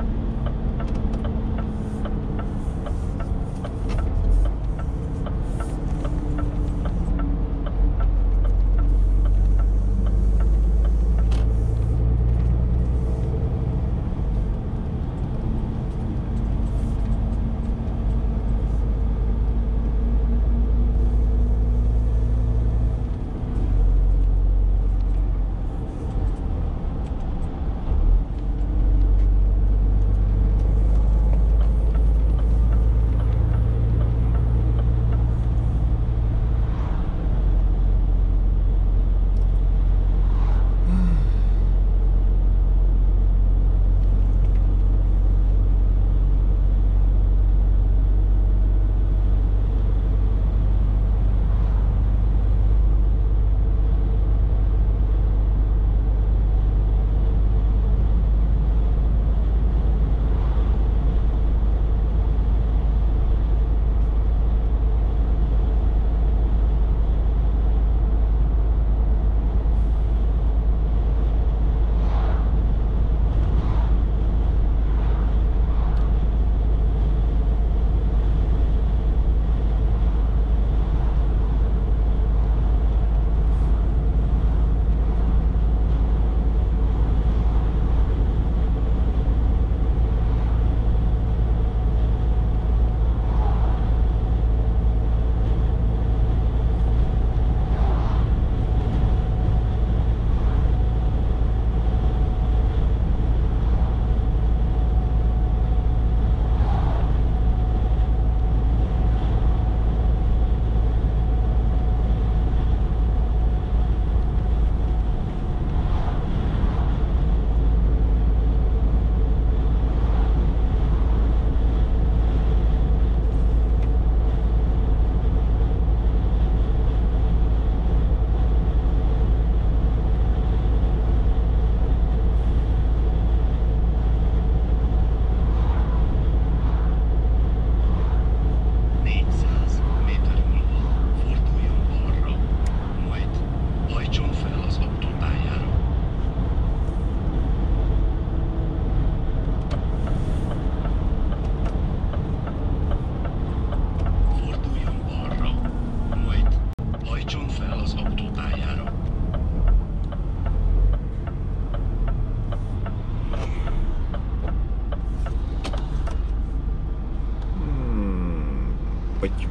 Hogy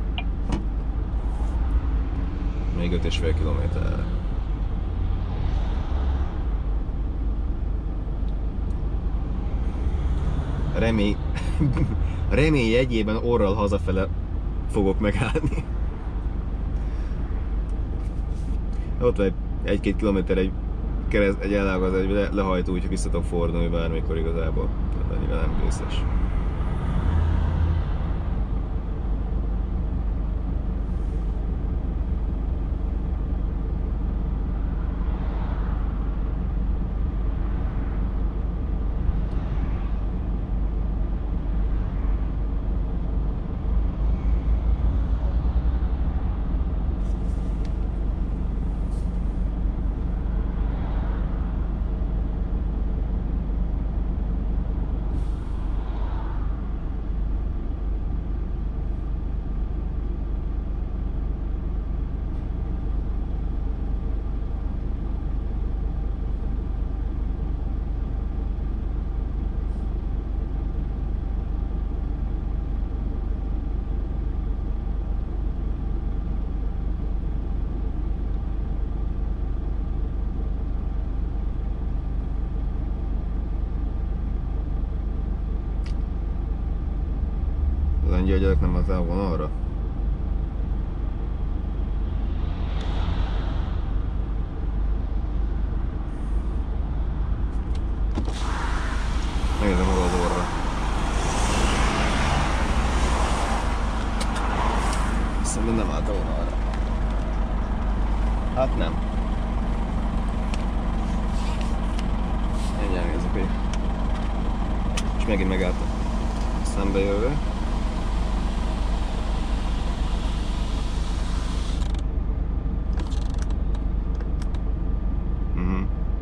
még öt és fél kilométer. Remény, remény jegyében orral hazafele fogok megállni. Ott van egy-két kilométer egy, kereszt, egy ellágaz, egy le, lehajtó, úgyhogy vissza tudok fordulni bármikor igazából. Tehát annyira nem vészes. mondja, hogy ők nem az elvonalra. Nézzem maga az orra. Szerintem nem állt volna arra. Hát nem. Mindjárt nézzük, hogy... És megint megállt a szembejövő. Uh-huh.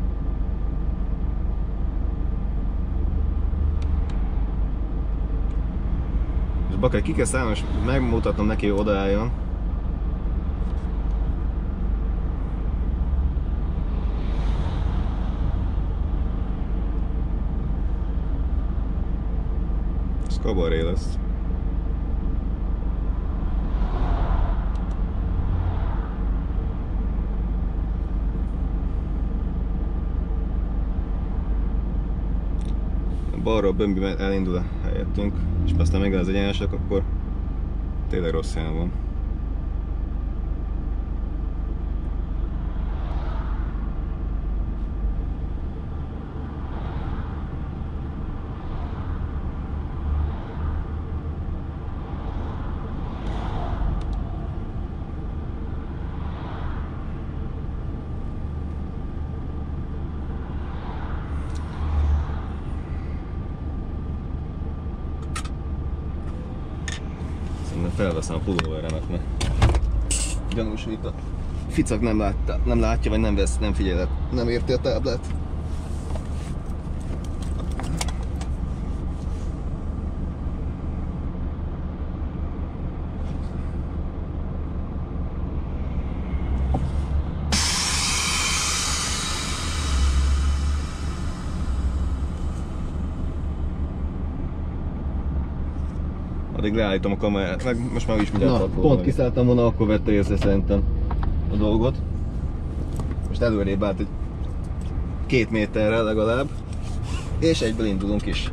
És Bakár ki kell szállnom, és megmutatnom neki, hogy odaálljon. Ez kabaré lesz. Balról Bömbi elindul a helyettünk, és aztán megáll az egyenesek, akkor tényleg rossz helyen van. Felveszem a pulóveremet, mert gyanús, hogy itt a ficak nem, látta, nem látja, vagy nem vesz, nem figyelhet, nem érti a táblát. Addig leállítom a kamerát, meg most már is mindjárt. Na, pont kiszálltam volna, akkor vette észre szerintem a dolgot. Most előrébb állt egy két méterrel legalább, és egyből indulunk is.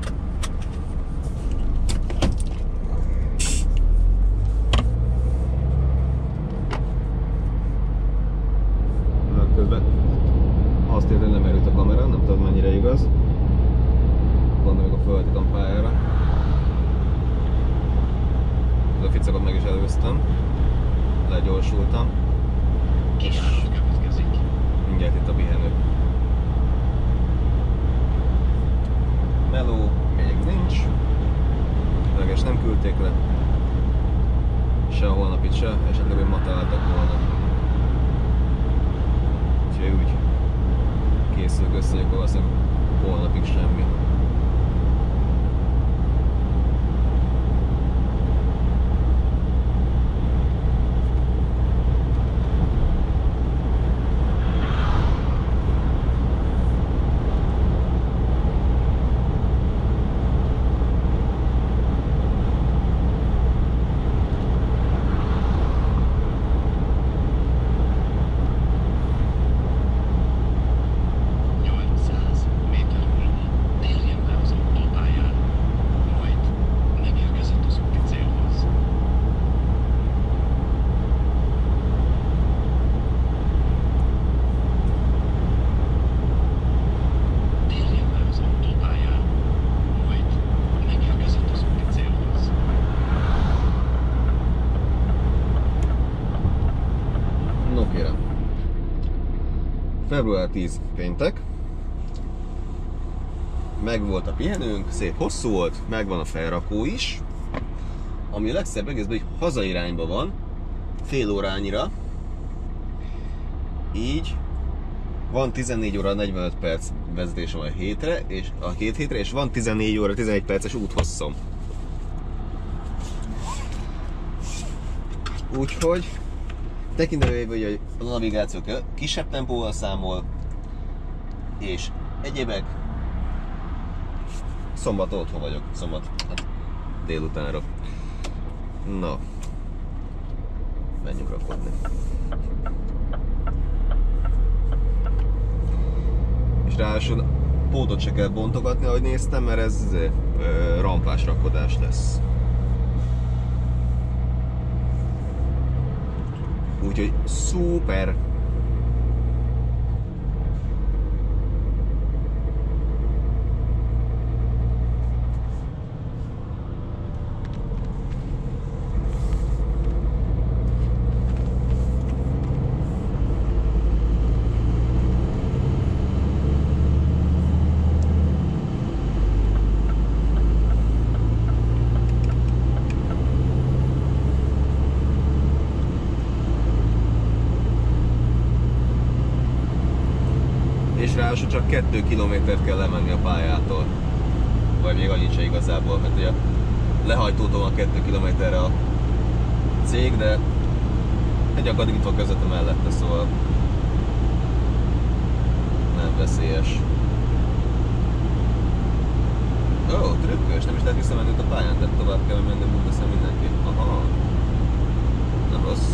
Közben azt érte, hogy nem erőt a kamera, nem tudom mennyire igaz. Gondolom, a földi kampájára. A ficakat meg is előztem, legyorsultam, és mindjárt itt a pihenő. Meló még nincs, leges nem küldték le, se a holnapit se, esetleg hogy ma találtak volna. Úgyhogy úgy készülök össze, hogy valószínűleg holnapig semmi. február tíz péntek, meg volt a pihenőnk, szép hosszú volt, megvan a felrakó is, ami a legszebb egészben, hogy hazairányba van, fél órányira, így van tizennégy óra negyvenöt perc vezetésem a hétre, és a két hétre, és van tizennégy óra tizenegy perces úthosszom. Úgyhogy tekintetően, hogy a navigáció kisebb tempóval számol, és egyébek, szombat otthon vagyok, szombat hát délutánra. Na, menjünk rakodni. És ráadásul pótot se kell bontogatni, ahogy néztem, mert ez rampás rakodás lesz. úgyhogy szuper! És ráadásul csak kettő kilométert kell lemenni a pályától. Vagy még annyit se igazából, mert ugye lehajtótól van kettő kilométerre a cég, de gyakorlatilag itt van között a mellette, szóval nem veszélyes. Ó, oh, trükkös, nem is lehet visszamenni a pályán, tehát tovább kell menni, úgy teszem mindenki. Aha, nem rossz.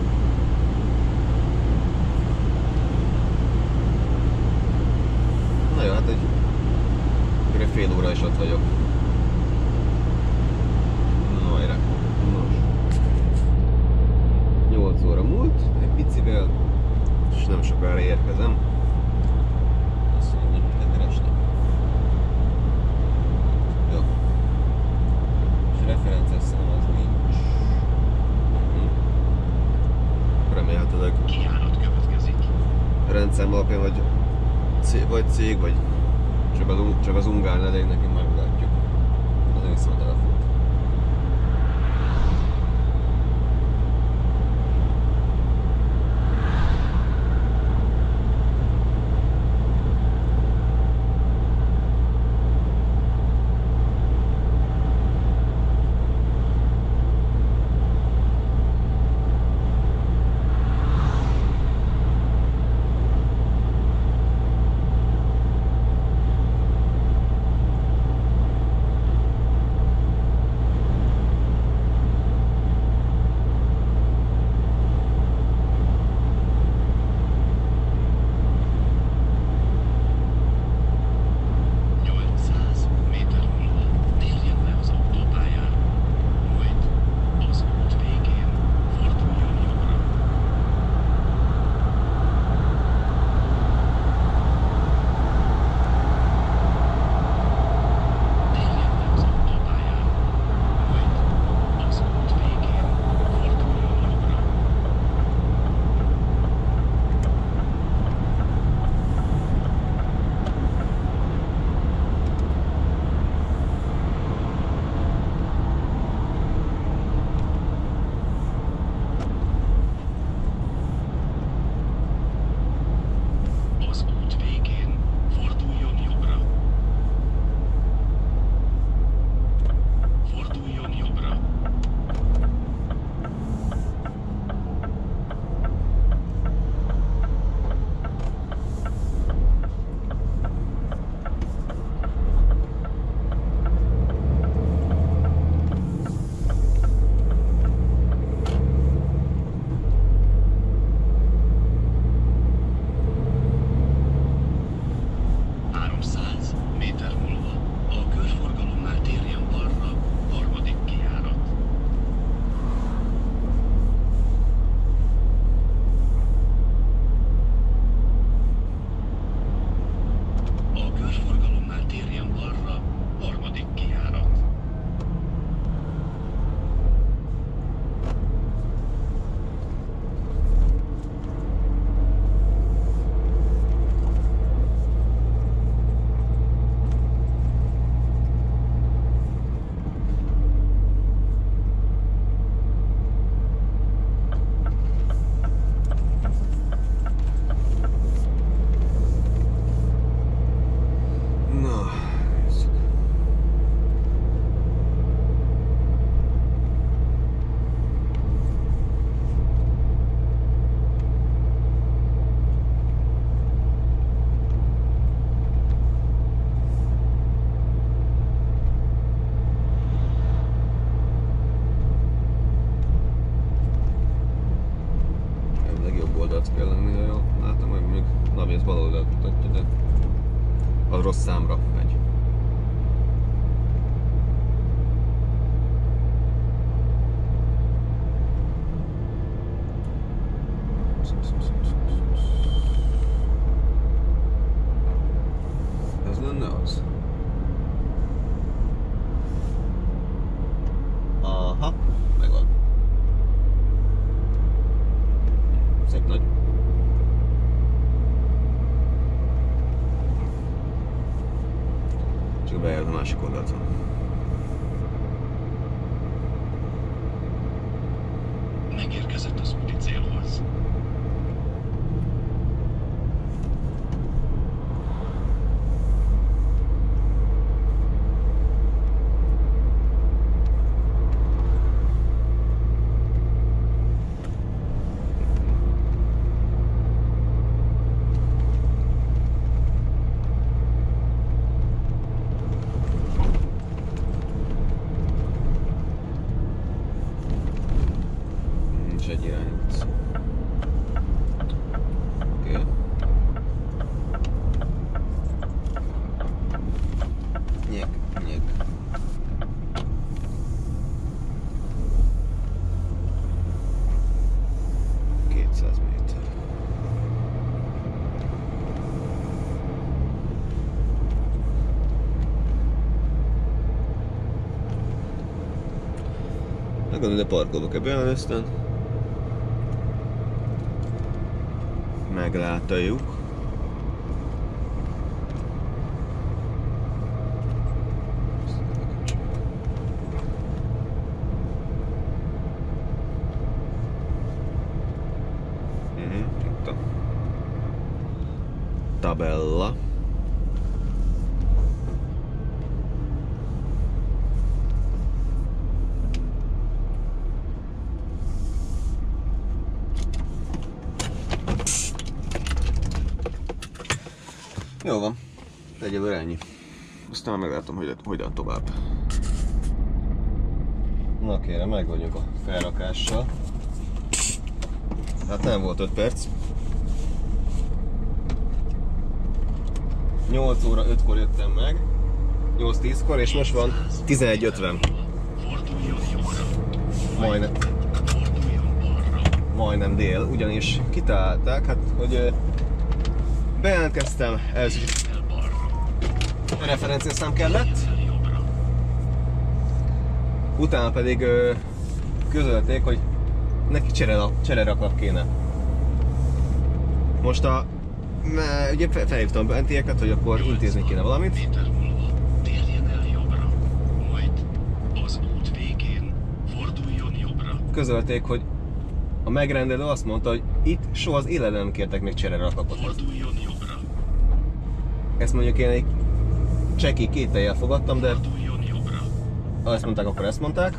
Na jó, hát egy kb. Fél óra is ott vagyok. No, erre. Nos. nyolc óra múlt, egy picivel, és nem sokára érkezem. Azt mondom, hogy mit kell keresni. Jó. És referenciás szám az nincs. Uh-huh. Remélhetőleg Kijárat következik. rendszám alapján vagy cég, vagy cég, vagy csak az, csak az ungár elég, nekünk már látjuk. Azért viszont a telefont. nyolcszáz méter múlva térjen le az autópályára, majd az út végén forduljon jobbra. Térjen le az autópályára, majd az út végén forduljon jobbra. Az út végén forduljon jobbra. Forduljon jobbra. háromszáz méter múlva a körforgalomnál térjen balra, harmadik kijárat. A körforgalomnál térjen balra, harmadik kijárat. Na, nézzük. Elvileg jobb oldalt kell lenni, ha jól látom, hogy még navi ez bal oldalt mutatja, de a rossz számra megy. Ez lenne az? Aha, megvan. Szép nagy. Csak bejött a másik oldaltól. Megérkezett az úti célhoz. Nincs egy irányút. Oké. Okay. Nyek, nyek. kétszáz méter. Megadom, de parkolok ebben, aztán meglátjuk. Mhm, itt a tabella. Jó van, egyelőre ennyi. Aztán meglátom, hogy hogyan tovább. Na kérem, meg vagyunk a felrakással. Hát nem volt öt perc. nyolc óra ötkor jöttem meg. nyolc tízkor, és most van tizenegy ötven. Forduljon jobbra. Majdnem, Forduljon balra. majdnem dél, ugyanis kitalálták, hát, hogy ö, bejelentkeztem, először is El balra. referenciaszám kellett, El jobbra. utána pedig ö, közölték, hogy neki csererakat kéne. Most a... Mert ugye felhívtam bentieket, hogy akkor intézni kéne valamit. Méter múlva térjen el jobbra. Majd az út végén forduljon jobbra. Közölték, hogy a megrendelő azt mondta, hogy itt soha az életben nem kértek még csererakatot. Forduljon jobbra. Ezt mondjuk én egy cseki kétellyel fogadtam, de Forduljon jobbra. ha ezt mondták, akkor ezt mondták.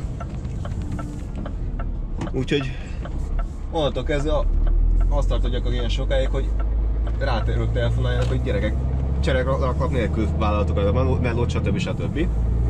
Úgyhogy onnantól kezdve azt tartottak ilyen sokáig, hogy rátérők telefonáljanak, hogy gyerekek, csererakat nélkül vállaltuk a mellót, stb. stb.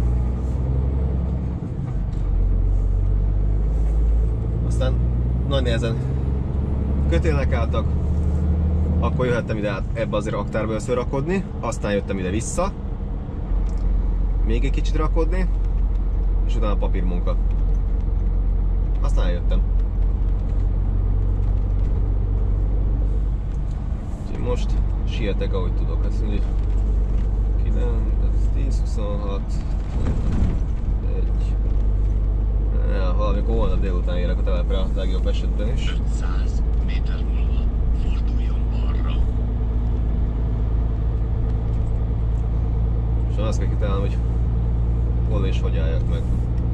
Aztán nagy nehezen kötélnek álltak, akkor jöhettem ide át ebbe azért raktárba összerakodni, aztán jöttem ide vissza, még egy kicsit rakodni, és utána papírmunka. Aztán eljöttem. Úgyhogy most sietek, ahogy tudok. Hát mondjuk kilenc, tíz, huszonhat, egy... Ja, valamikor holnap délután érek a telepre a legjobb esetben is. ötszáz méter múlva forduljon balra. És azt kell kitalálnom, hogy hol és hogy álljak meg.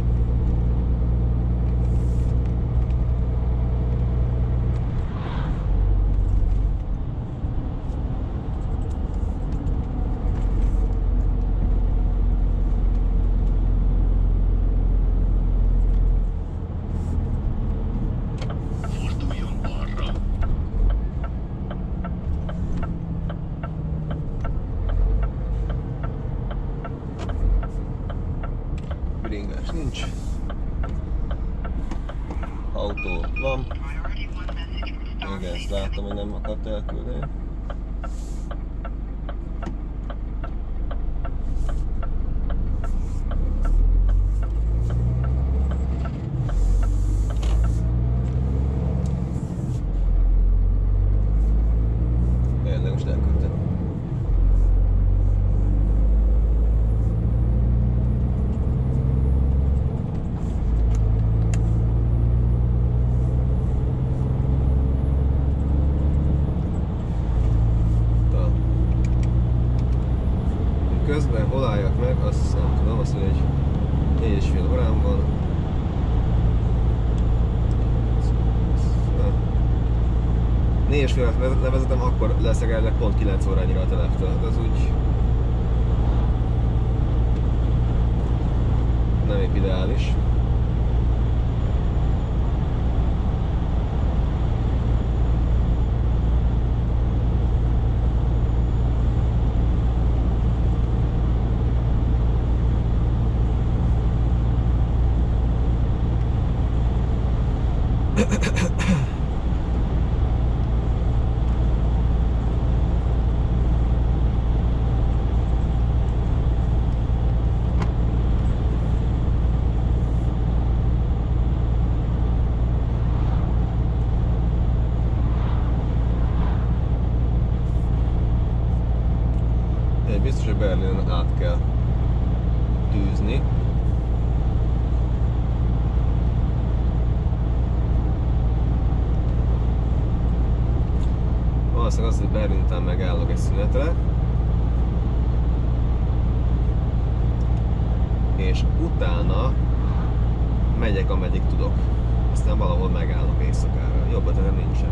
Forduljon balra. Bringás nincs. Autó van. Igen, ezt láttam, hogy nem akart elküldeni. azt mondja, hogy négy és fél órám van. négy és fél órát levezetem, akkor leszek elvileg pont kilenc órányira a teleftől. Ez úgy nem épp ideális. Biztos, hogy Berlinen át kell tűzni. Valószínűleg az, hogy Berlin után megállok egy szünetre. És utána megyek, ameddig tudok. Aztán valahol megállok éjszakára. Jobb ötletem nincsen.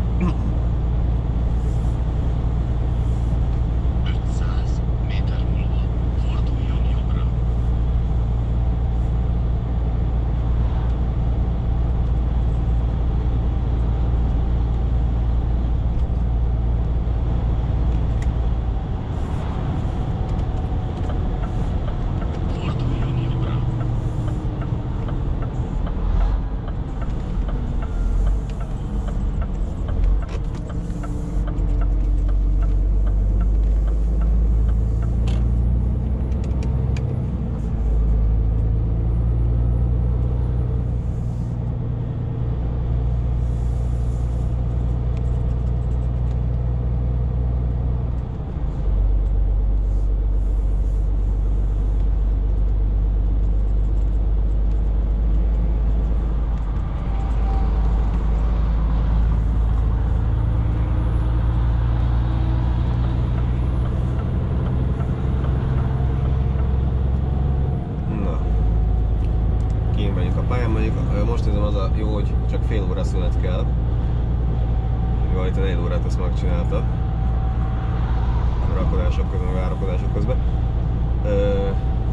Most nézem, az a jó, hogy csak fél óra szünet kell. Mivel itt a négy órát ezt megcsinálta. A rakodások közben, a várakozások közben. Ö...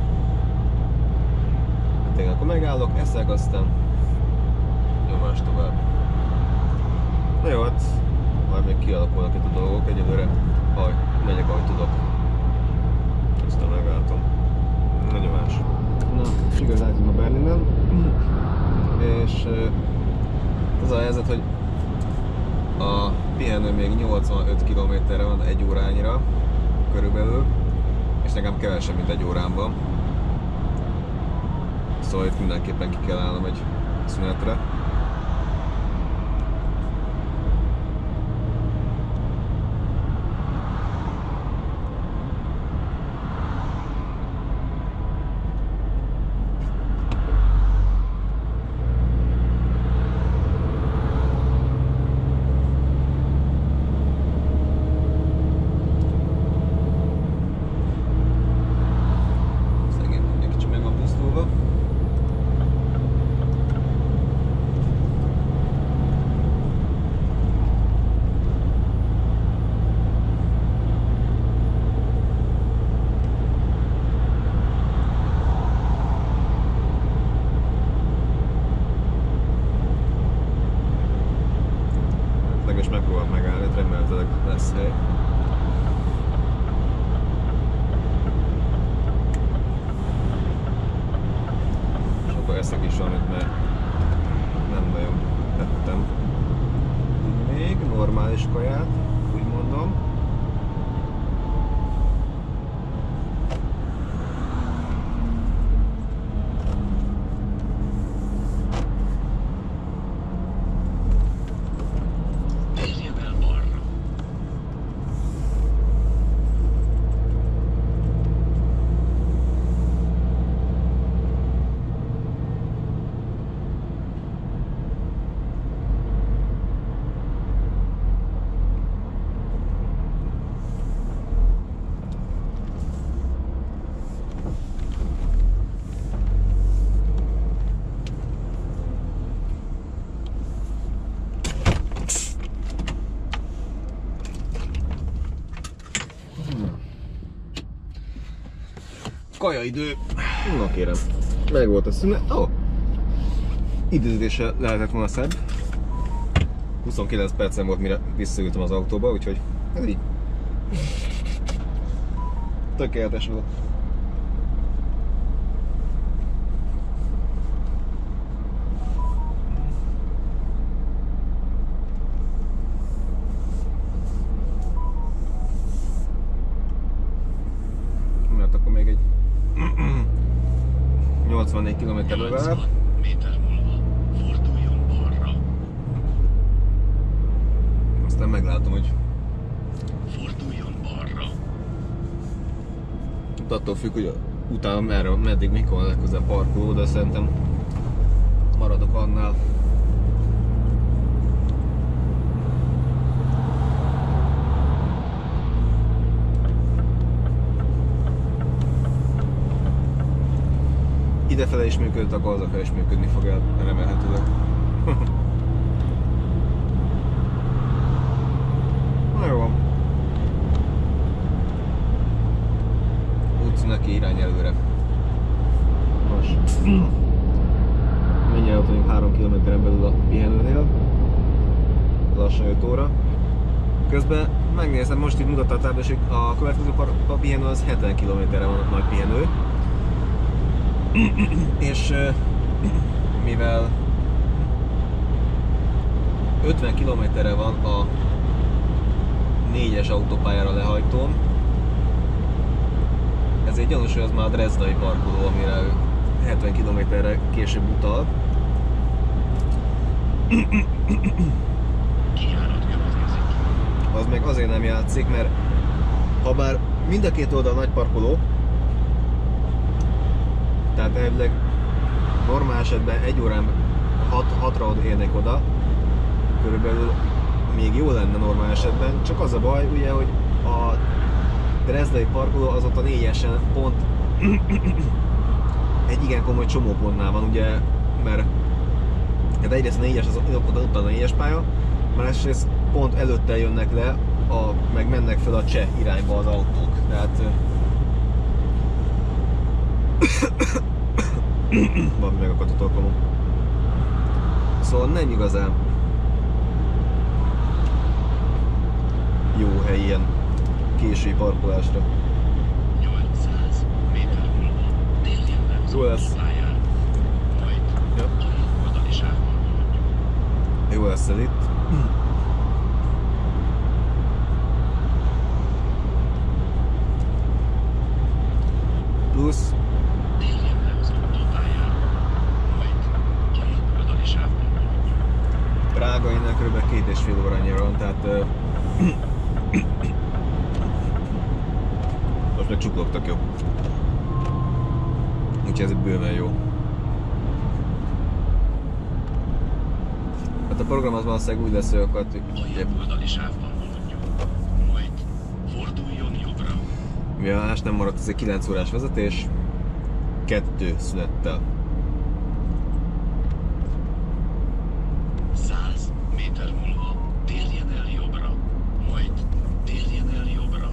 Hát én akkor megállok, eszek, aztán nyomás tovább. Na jó, hát majd még kialakulnak itt a dolgok, egyelőre ahogy megyek, ahogy tudok. Aztán megváltom. Na nyomás. Na, sikerült átjönni a Berlinen. És az a helyzet, hogy a pihenő még nyolcvanöt kilométerre van, egy órányira körülbelül, és nekem kevesebb, mint egy órám van. Szóval itt mindenképpen ki kell állnom egy szünetre. És megpróbálom megállni, remélhetőleg lesz hely. És akkor eszek is van, mert nem nagyon tettem még normális kaját, úgy mondom. Kaja idő. Na kérem. Meg volt a szünet. Ó! Oh. Időzítése lehetett volna szebb. huszonkilenc percen volt, mire visszaültem az autóba, úgyhogy ez így tökéletes volt. Mert akkor még egy nyolcvannégy kilométer legalább. méter múlva forduljon balra. Aztán meglátom, hogy Forduljon balra. attól függ, hogy utána merre, meddig, mikor a legközelebb parkoló, de szerintem maradok annál. Idefele is működött, akkor hazafele is működni fog el, remélhetőleg. Na jó. Utc neki irány előre. Most. Mindjárt ott vagyunk három kilométeren belül a pihenőnél. Lassan öt óra. Közben megnézem, most itt mutatta a tábla, hogy a következő a pihenő az hetven kilométerre van a nagy pihenő. És mivel ötven kilométerre van a négyes autópályára lehajtóm, ezért gyanús, hogy az már a Drezdai parkoló, amire hetven kilométerre később utal. Kijárat következik. Az meg azért nem játszik, mert ha bár mind a két oldal nagy parkoló, tehát elvileg normál esetben egy órán hatra érnék oda, körülbelül még jó lenne normál esetben, csak az a baj ugye, hogy a Drezdai parkoló az ott a négyesen pont egy igen komoly csomópontnál van, ugye, mert hát egyrészt a négyes az oda utána a négyes pálya, másrészt pont előtte jönnek le, a, meg mennek fel a cseh irányba az autók, tehát van megakadt a torkomon. Szóval nem igazán jó hely ilyen késői parkolásra. nyolcszáz méter múlva térjen le az Jó lesz. autópályára. Majd Ja. a oldali sávban haladjon. Jó lesz ez itt. Plusz Térjen le az autópályára. Majd a oldali sávban haladjon. Prága innen kb. két és fél órányira van, tehát uh, most meg csuklogtak, jó. Úgyhogy ez bőven jó. Hát a program az valószínűleg úgy lesz, hogy akkor A jobb oldali sávban haladjon. Majd forduljon jobbra. mivel más nem maradt, ez egy kilenc órás vezetés, kettő szünettel. száz méter múlva térjen el jobbra. Majd térjen el jobbra.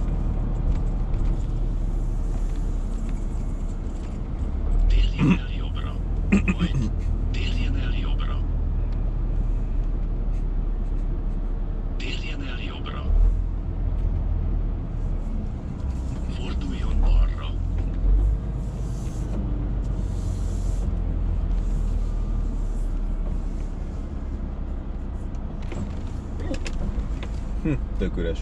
Térjen el jobbra. Majd térjen el jobbra. Térjen el jobbra. Forduljon balra. Hm, tök üres.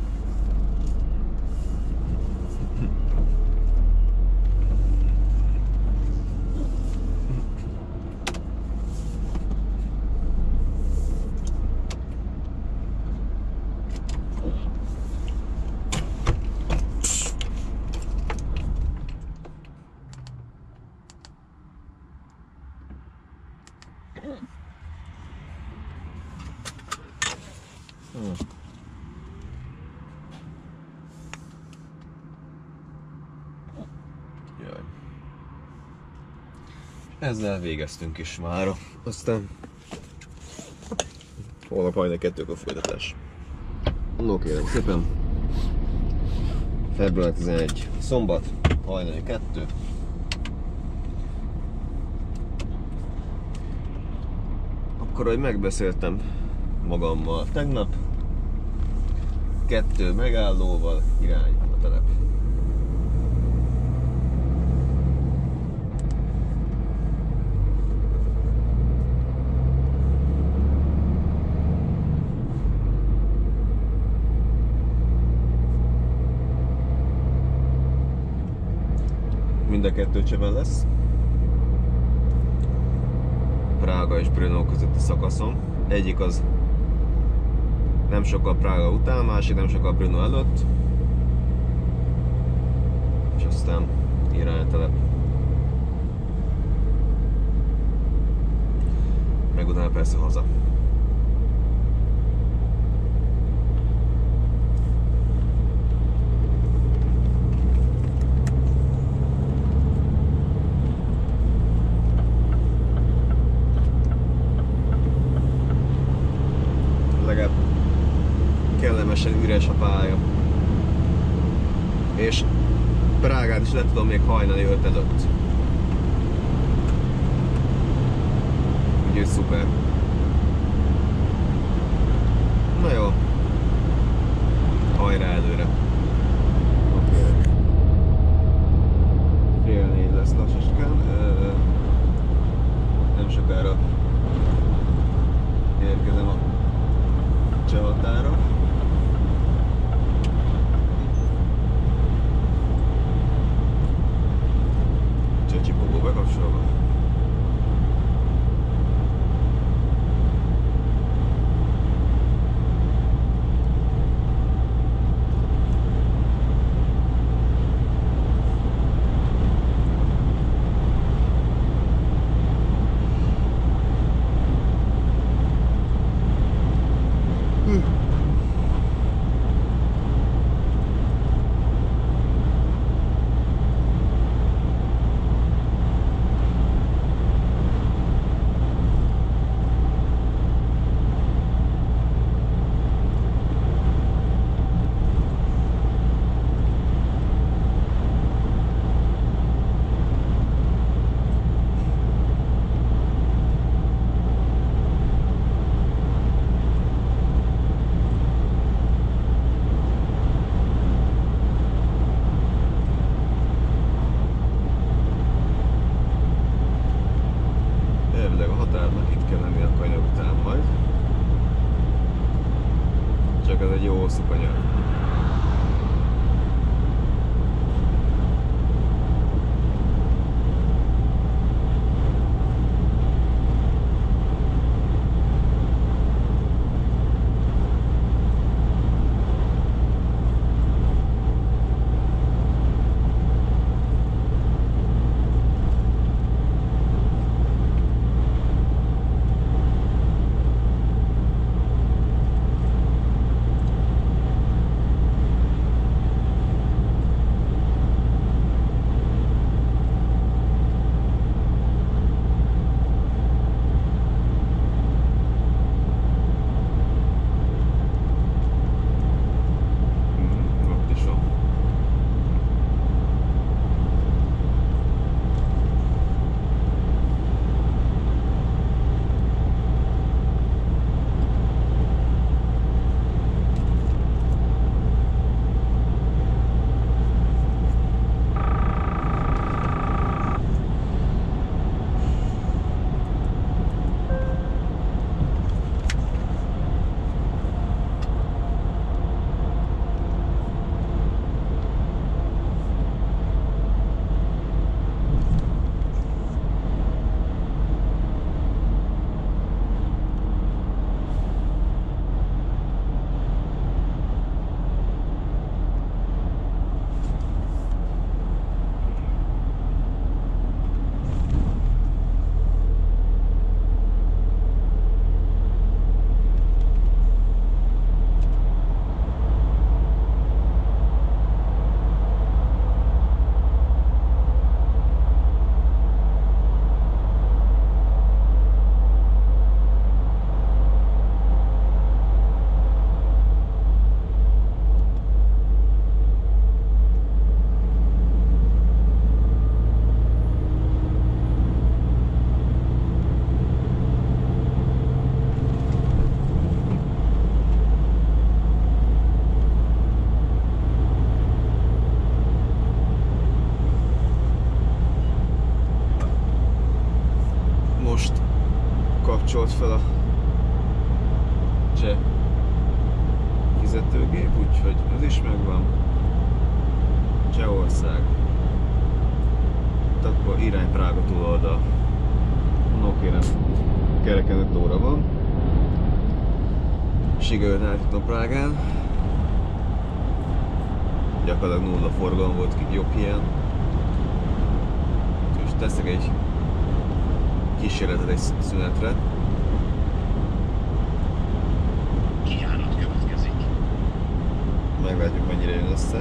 Hmm. Jaj. Ezzel végeztünk is mára. Aztán holnap hajnal kettőkor folytatás. No kérem szépen. február tizenegy. Szombat. hajnali kettő. Akkor, hogy megbeszéltem magammal tegnap, kettő megállóval irány a telep. Mind a kettő Cseben lesz. Prága és Brno közötti szakaszon. Egyik az nem sokkal Prága után, másik nem sokkal Brno előtt. És aztán iránytelep. Meg utána persze haza. Legalább kellemesen üres a pálya. És Prágát is le tudom még hajnali öt előtt. Úgyhogy szuper. Na jó. Hajrá előre. Oké. Fél négy lesz lassacskán. Nem sokára érkezem a cseh határa. Cseh-csipogó bekapcsolva. Elvileg a határnak itt kell lenni a kanyar után majd. Csak ez egy jó hosszú kanyar. kifizetőgép, úgyhogy az is megvan. Csehország. Akkor irány Prága túloldal. No kérem, kereken öt óra van. Sikerült átjutnom Prágán. Gyakorlatilag nulla forgalom volt, jobb ilyen. És teszek egy kísérletet egy szünetre. Kijárat következik. Meglátjuk, mennyire jön össze.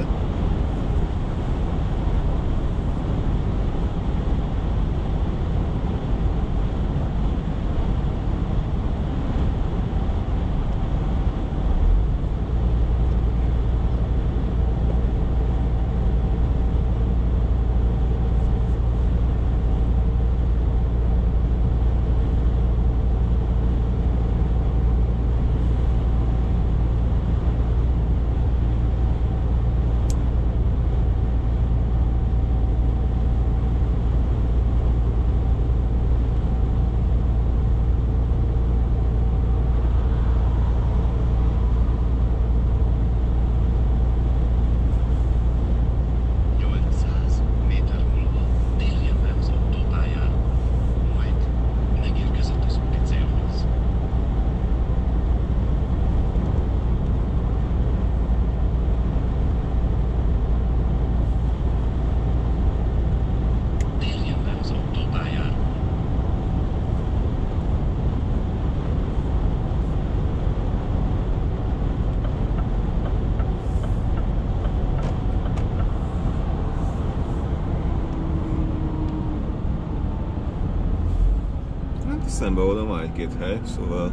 Szembe oda van egy-két hely, szóval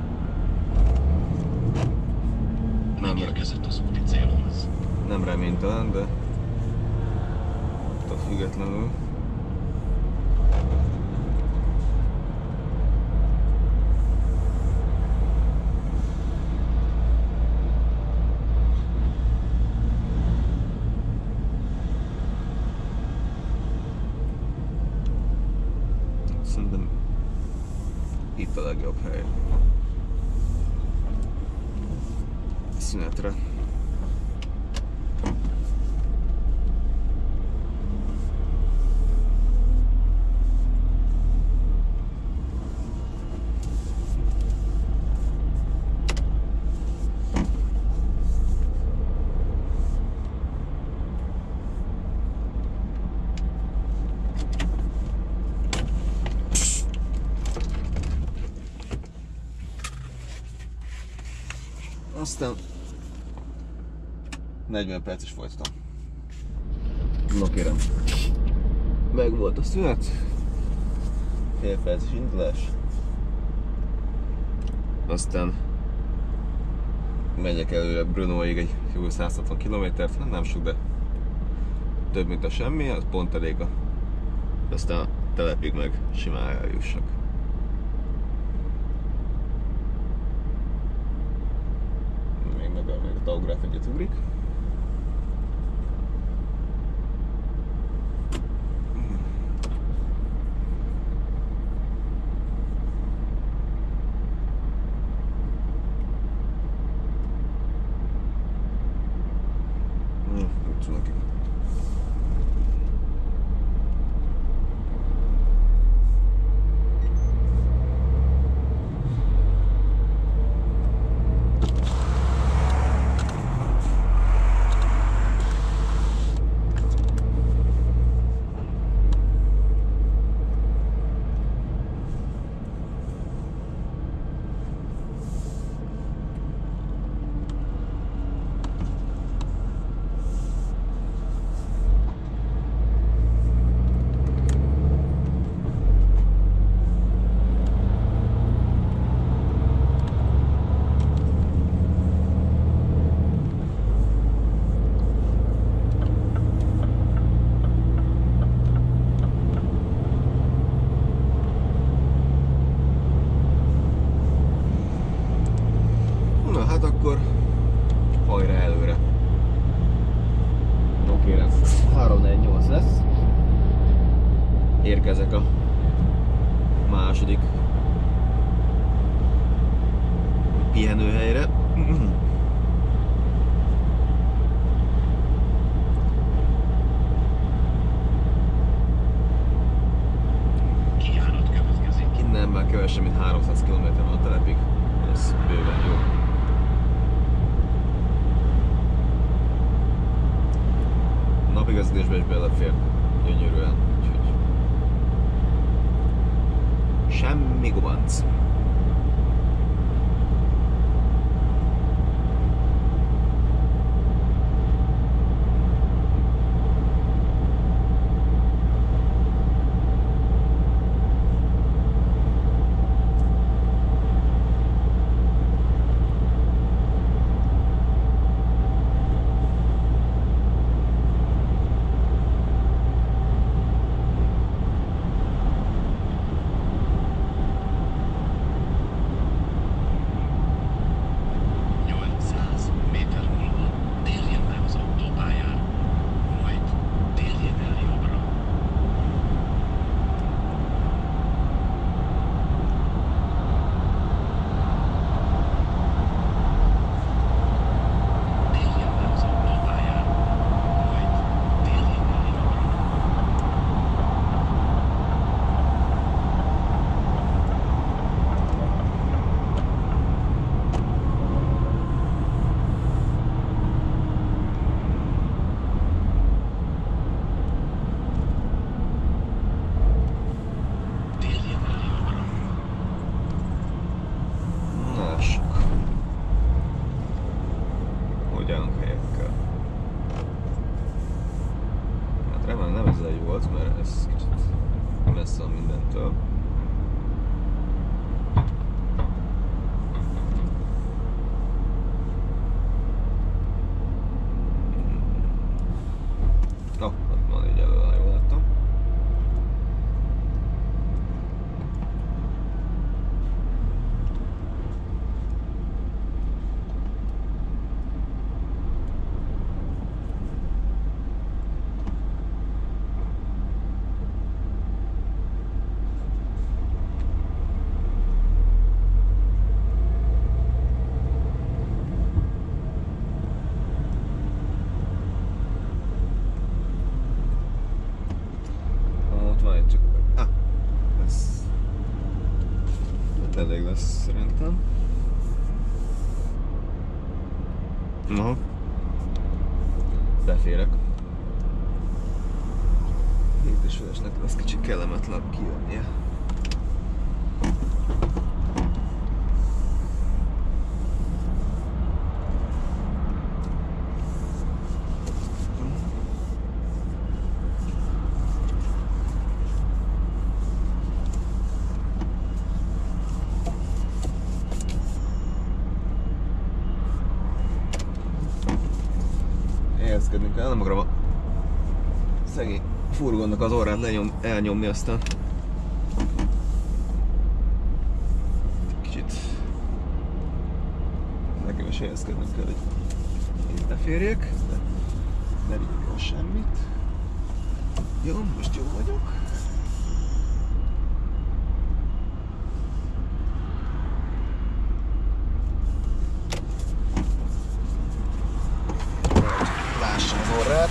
nem, Megérkezett az úti célhoz. nem reménytelen, de attól függetlenül szerintem itt a legjobb hely szünetre. Aztán negyven perc is folytatom. No kérem, meg volt a szünet, fél perces indulás, aztán megyek előre Brnoig egy jó száz hatvan kilométert, hát nem sok, de több mint a semmi, az pont elég a, aztán a telepig meg simán eljussak. Még a tachográf egyet ugrik. Hmm, úgy szól neki. Akkor hajrá előre. No kérem, három négy nyolc lesz. Érkezek a második pihenőhelyre. belefér gyönyörűen, úgyhogy semmi gubanc. nyolcszáz méter múlva térjen be az autópályára, majd térjen el jobbra. Térjen be az autópályára, majd térjen el jobbra. Térjen el jobbra. Lássuk. Hogy állunk helyekkel. Hát remélem nem ezzel jó volt, mert ez kicsit messze van mindentől. No, ott van így elő, ha jól láttam. Ott van egy csak... Ah! Ez... elég lesz szerintem. Aha. Beférek. Hét és felesnek lesz kicsit kellemetlen kijönnie. Helyezkedni kell, nem akarom a szegény furgonnak az orrát lenyom, elnyomni, aztán kicsit nekem is helyezkednem kell, hogy én ne férjek, de ne vigyek el semmit. Jó, most jó vagyok. Lássam az orrát.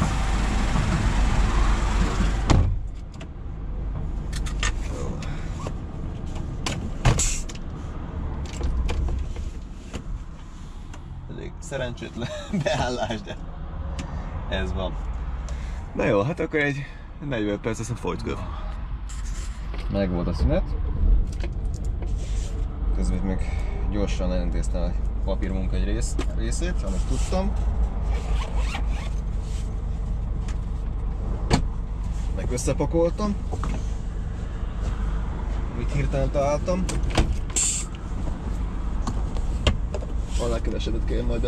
Jó. Elég szerencsétlen beállás, de ez van. Na jó, hát akkor egy negyven perc, aztán folytköv. Meg volt a szünet. Közben még gyorsan elintéztem a papírmunka egy rész, részét, amit tudtam. Meg összepakoltam, amit hirtelen találtam. Annál kevesebbet kell majd a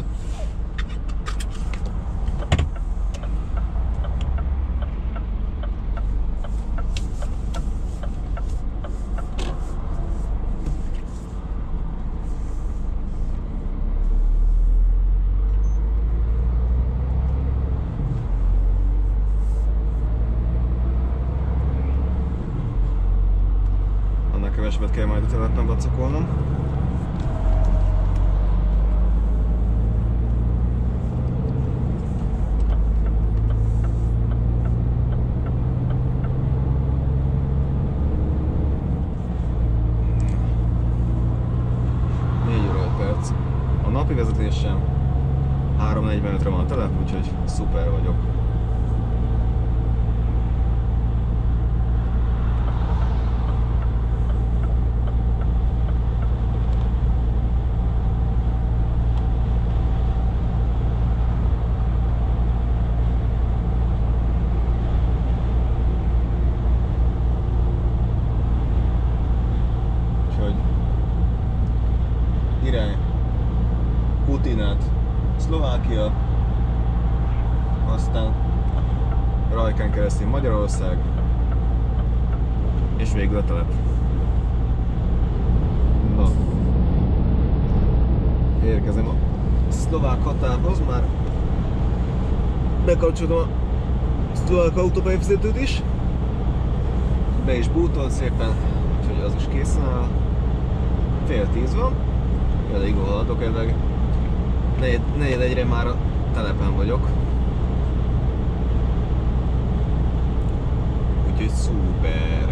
kevesebbet kell majd a telepen vacakolnom. négy óra öt perc. A napi vezetésem három negyvenötre van a telep, úgyhogy szuper vagyok. Szlovákia, aztán Rajkán keresztül Magyarország, és végül a telep. Na, érkezem a szlovák határhoz, már bekapcsoltam a szlovák autópályafizetőt is, be is bútolt szépen, úgyhogy az is készen áll. Fél tíz van, elég jól haladok, elég negyed egyre már a telepen vagyok. Úgyhogy szuper!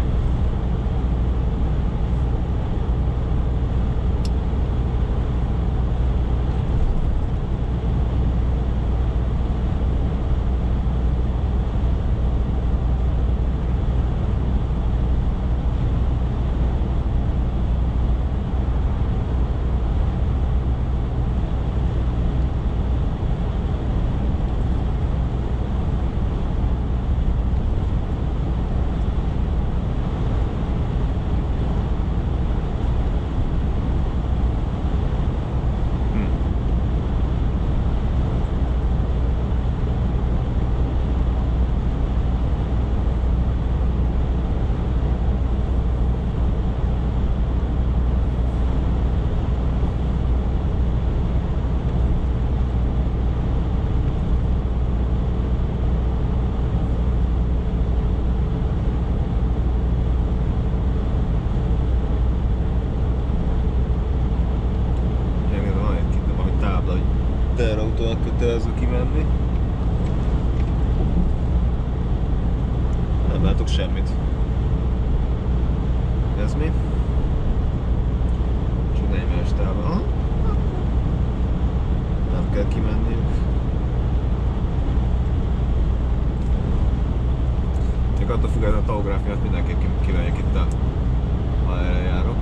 Teherautóval kötelező kimenni. Nem látok semmit. Ez mi? Csak negyvenes távol. Nem kell kimenniük. Még attól függően a tahográf miatt mindenképp kimegyek itt, a, ha erre járok.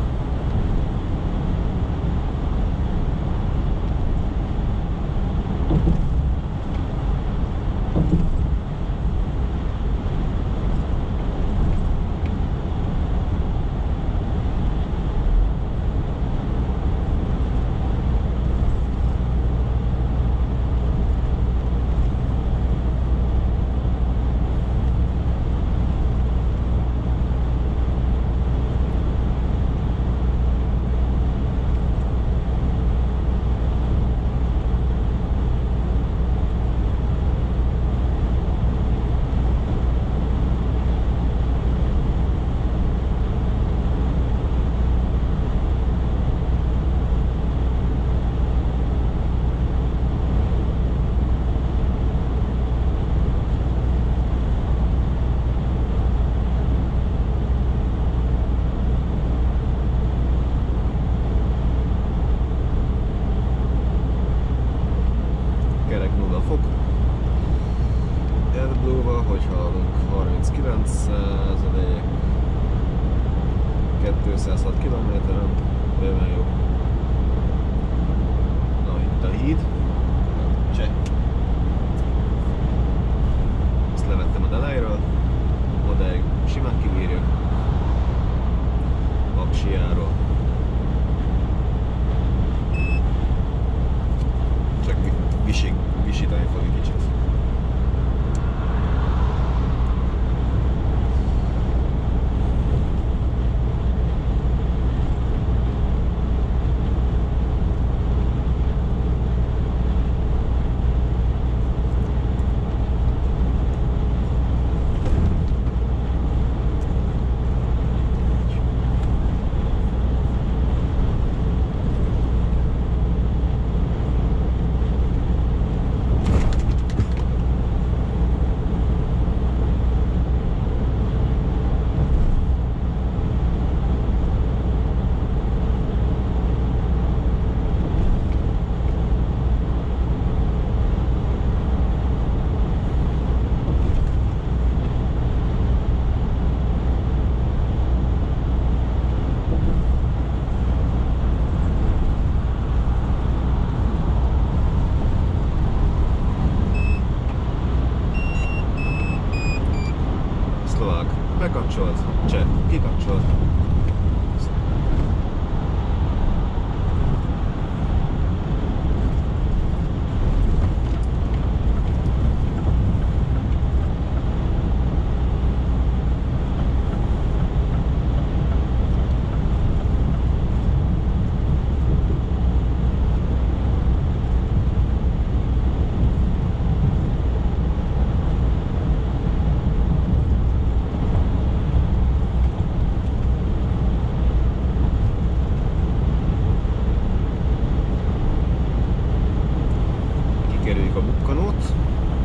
Hogy haladunk? harminckilenc százalék, kétszázhat kilométeren, bőven jó. Na, itt a híd. Cseh. Ezt levettem a Delejről, odáig simán kibírja. Aksiáról. Csak visít, visítani fog egy kicsit. Bekapcsolt, cseh, kikapcsolt. bukkanót.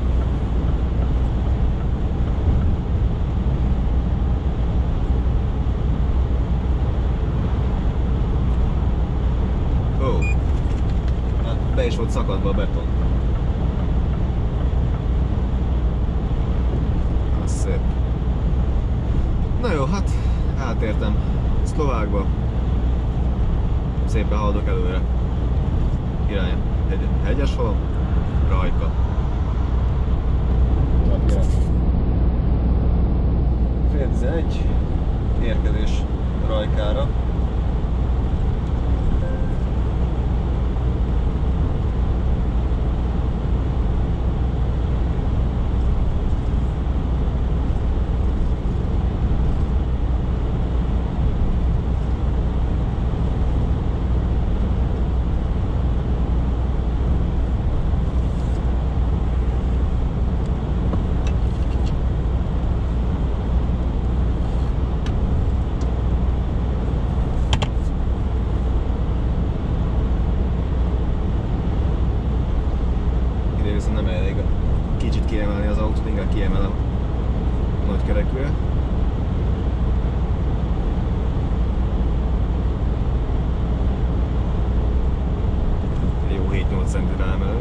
Ó, hát be is volt szakadva a beton. Az szép. Na jó, hát átértem Szlovákba. Szépen haladok előre. Irány hegy, Hegyeshalom, Rajka. Fél tizenegy, érkezés Rajkára. Nem elég kicsit kiemelni az autót, inkább kiemelem nagy kerekűre. Jó hét-nyolc centire emelünk.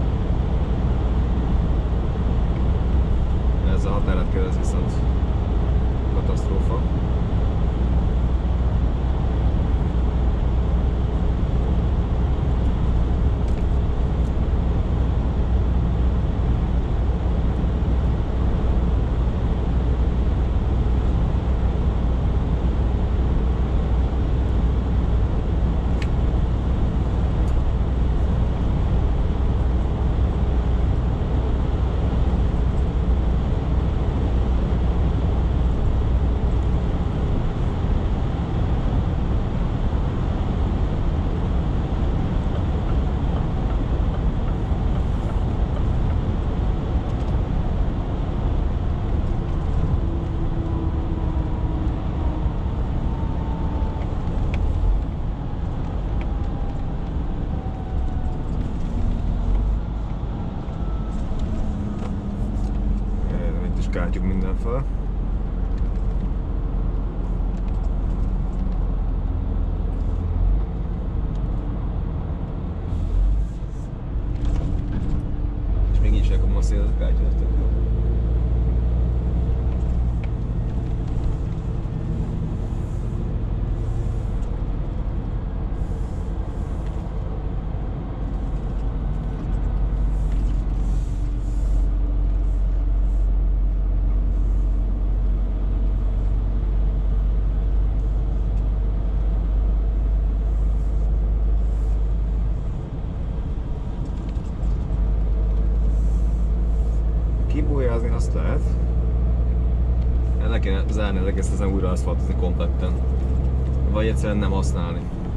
Ez a határátkel, ez viszont katasztrófa. Kártyuk mindenfele. És még így sem kapom a szélet a kártyát. Kibójázni azt lehet. Le kéne zárni az egész, ezen újra aszfaltozni kompletten. Vagy egyszerűen nem használni.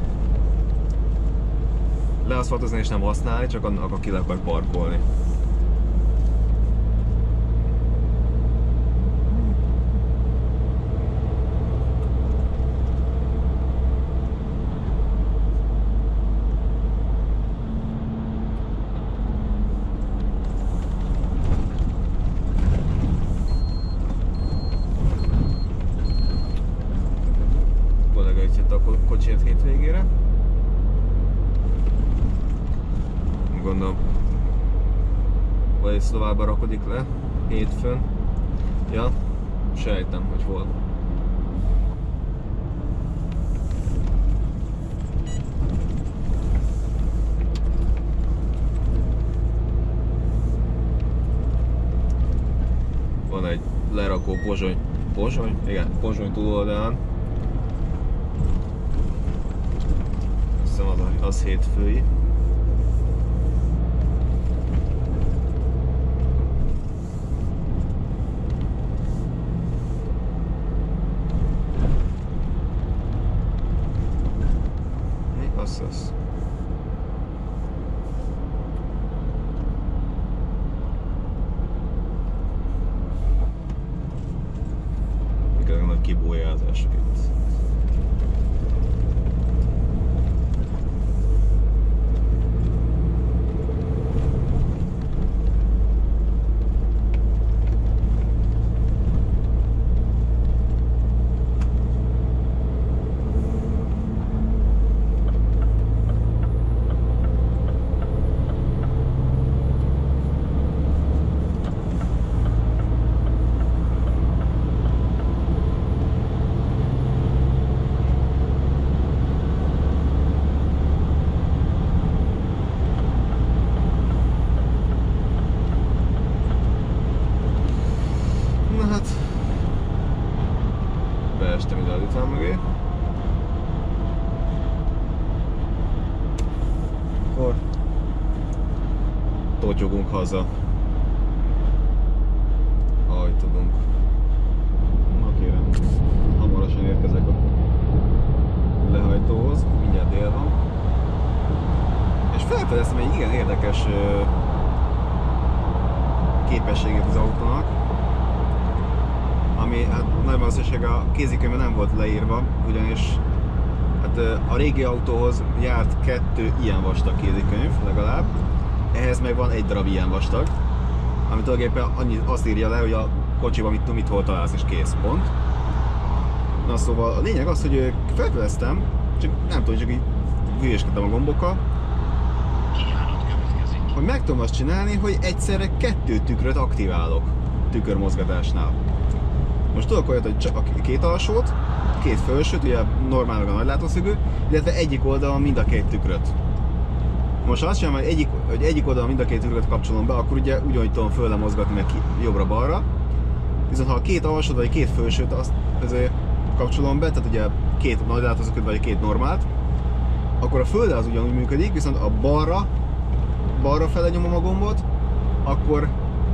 Leaszfaltozni és nem használni, csak annak, aki le akar parkolni. A kocsiját hétvégére. Gondolom, vagy Szlovákba rakodik le hétfőn. Ja, sejtem, hogy hol. Van egy lerakó Pozsony, Pozsony? Igen, Pozsony túloldalán. Az, az hétfői. Mi az az? Mikor a nagy kibójázások itt. hátán mögé. Akkor totyogunk haza. Ahogy tudunk. Na kérem, hamarosan érkezek a lehajtóhoz, mindjárt dél van. És felfedeztem egy igen érdekes képességét az autónak, ami hát nagy valószínűség a kézikönyvben nem volt leírva, ugyanis hát a régi autóhoz járt kettő ilyen vastag kézikönyv legalább, ehhez meg van egy darab ilyen vastag, ami tulajdonképpen annyi, azt írja le, hogy a kocsiban mit, mit hol találsz, és kész, pont. Na szóval a lényeg az, hogy felfedeztem, csak nem tudom, csak így hülyéskedtem a gombokkal, hogy meg tudom azt csinálni, hogy egyszerre kettő tükröt aktiválok tükörmozgatásnál. Most tudok olyat, hogy csak a két alsót, két felsőt, ugye normál meg a nagylátószögű, illetve egyik oldalon mind a két tükröt. Most ha azt csinálom, hogy egyik, hogy egyik oldalon mind a két tükröt kapcsolom be, akkor ugye ugyanúgy tudom fölle mozgatni meg jobbra-balra. Viszont ha a két alsót vagy két felsőt azt ezért kapcsolom be, tehát ugye két nagylátószögűt vagy két normált, akkor a földe az ugyanúgy működik, viszont a balra, balra fele nyomom a gombot, akkor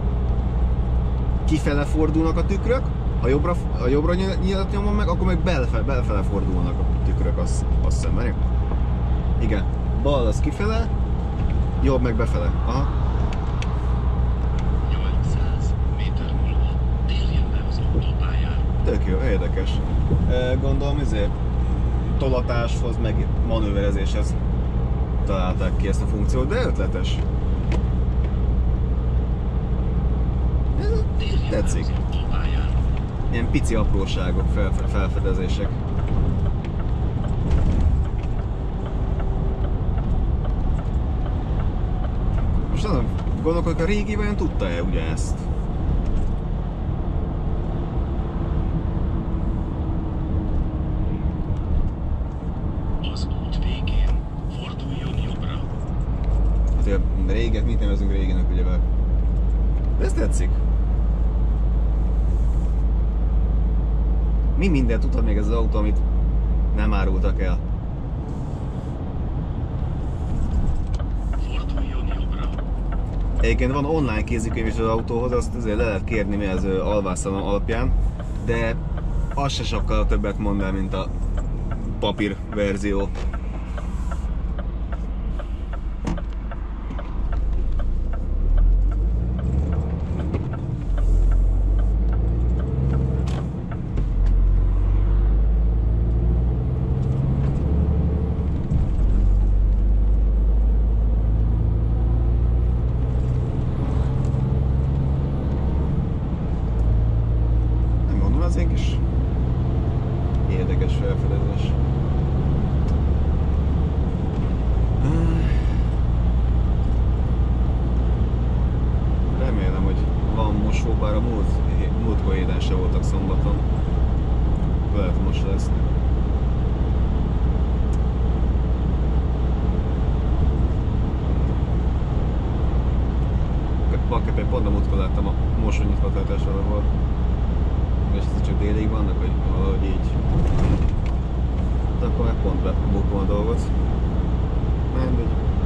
kifele fordulnak a tükrök, ha jobbra, ha jobbra nyílt nyomom meg, akkor meg belfele, belfele fordulnak a tükrök, azt, azt hiszem, várjuk. Igen, bal az kifele, jobb meg befele. Aha. nyolcszáz méter múlva térjen be az autópályán. Tök jó, érdekes. Gondolom, ezért tolatáshoz, meg manőverezéshez találták ki ezt a funkciót, de ötletes. Ez tetszik. Ilyen pici apróságok, felfe felfedezések. Most azon gondolkodok, a régi vajon tudta-e ugye ezt? Az út végén forduljon jobbra. Hát a réget mit nevezünk réginek, ugye? De ez tetszik. Mi mindent tudhat még ez az autó, amit nem árultak el? Forduljon jobbra. Egyébként van online kézikönyv is az autóhoz, azt azért le lehet kérni mi az alvásszalon alapján, de az se sokkal többet mond el, mint a papír verzió. Az egy kis érdekes felfedezés. Remélem, hogy van mosó, bár a múlt, múltkor héten se voltak szombaton. Lehet, hogy most lesz. Pakkepen pont a múltkor láttam a mosó nyitvatartás valahol. És ez csak délig vannak, vagy valahogy így. De akkor meg pont bebukom a dolgot. Mindegy.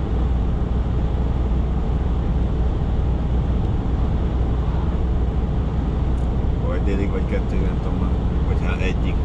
Vagy délig, vagy kettő, nem tudom már. Vagy hát egyig.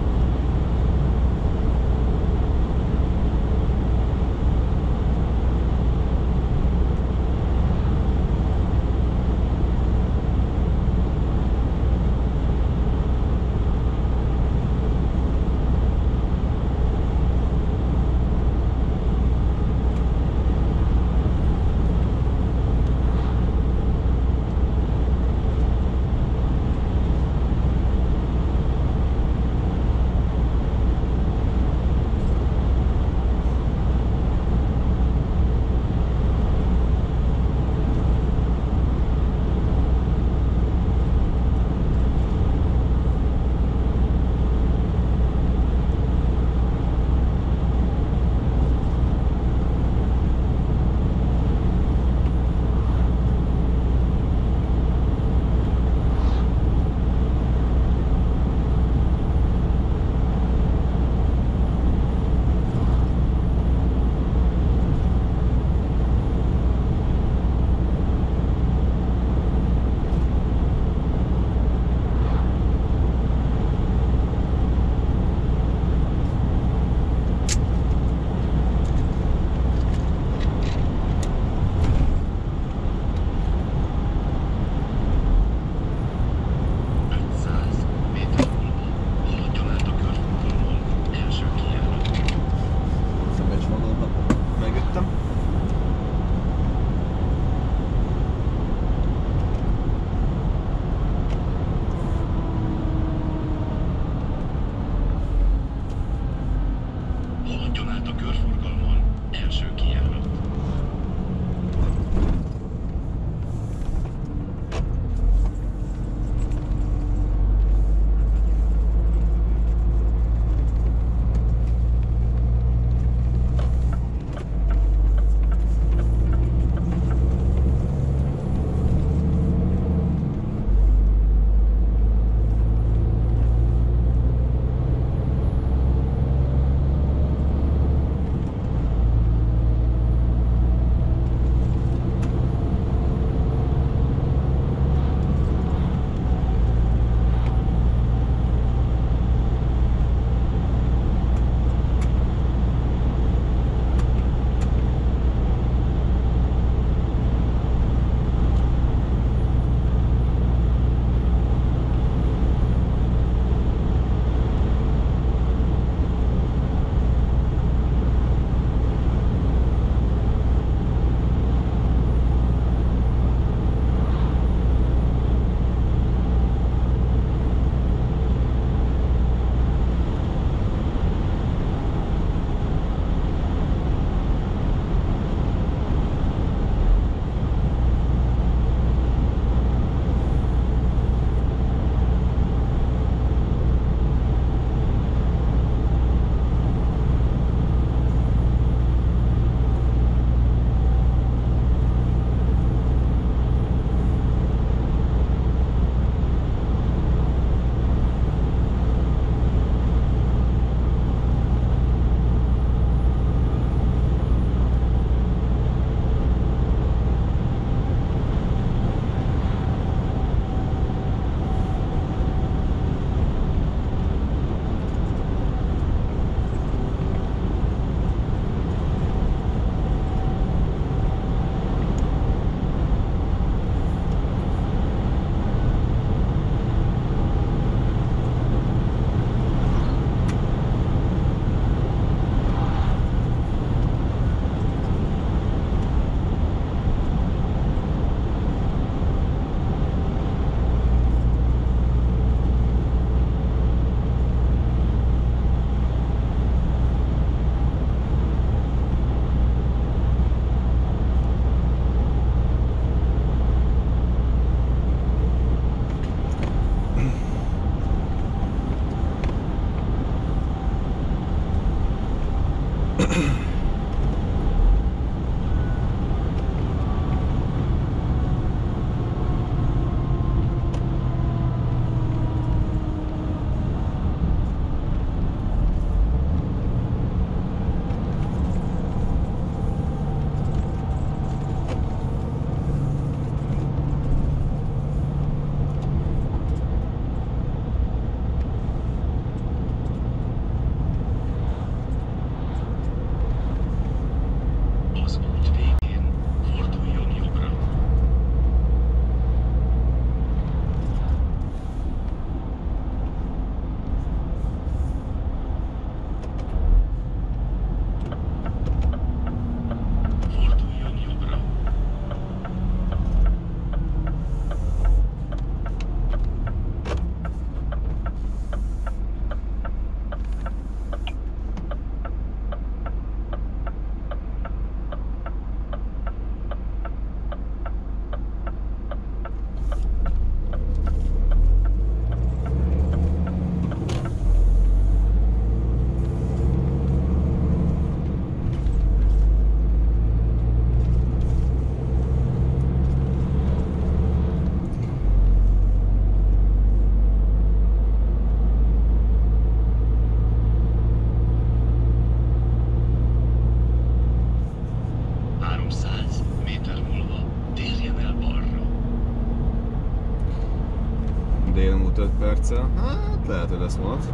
délmúlt öt perccel. Hát lehet, hogy lesz vonat.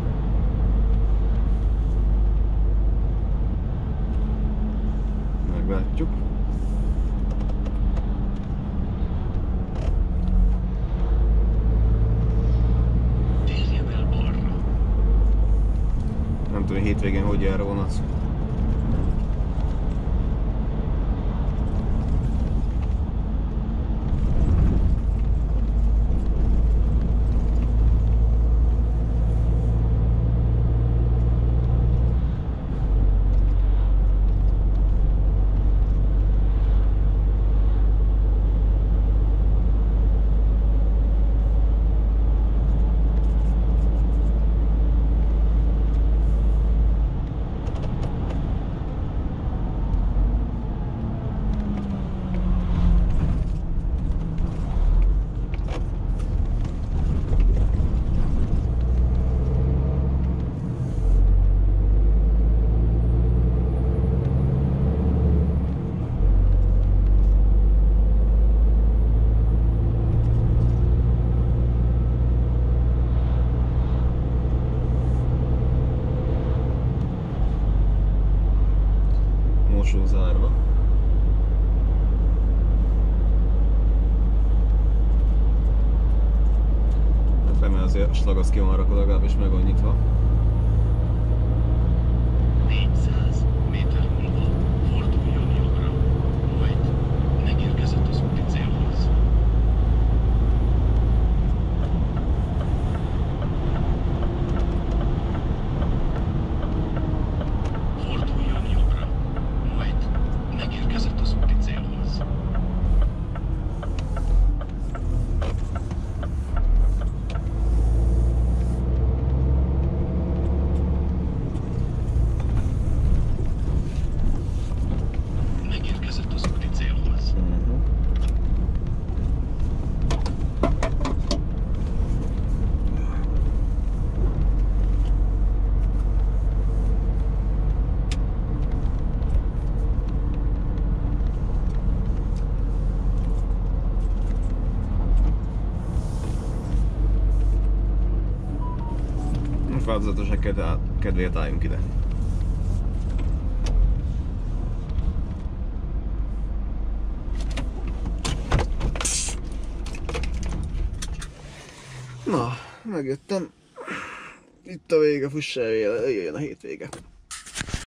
Meglátjuk. Térjen el balra. Nem tudom, hétvégén hogy jár a vonat. Mosó zárva. Remélem azért a slagasz ki van rakva, legalábbis meg van nyitva. négyszáz méter múlva forduljon jobbra, majd megérkezett az úti célhoz. Forduljon jobbra, majd megérkezett az úti célhoz. Megérkezett az úti célhoz. Uh-huh. Változatosan kedvéért álljunk ide. Na, megjöttem. Itt a vége, fuss el, jöjjön a hétvége.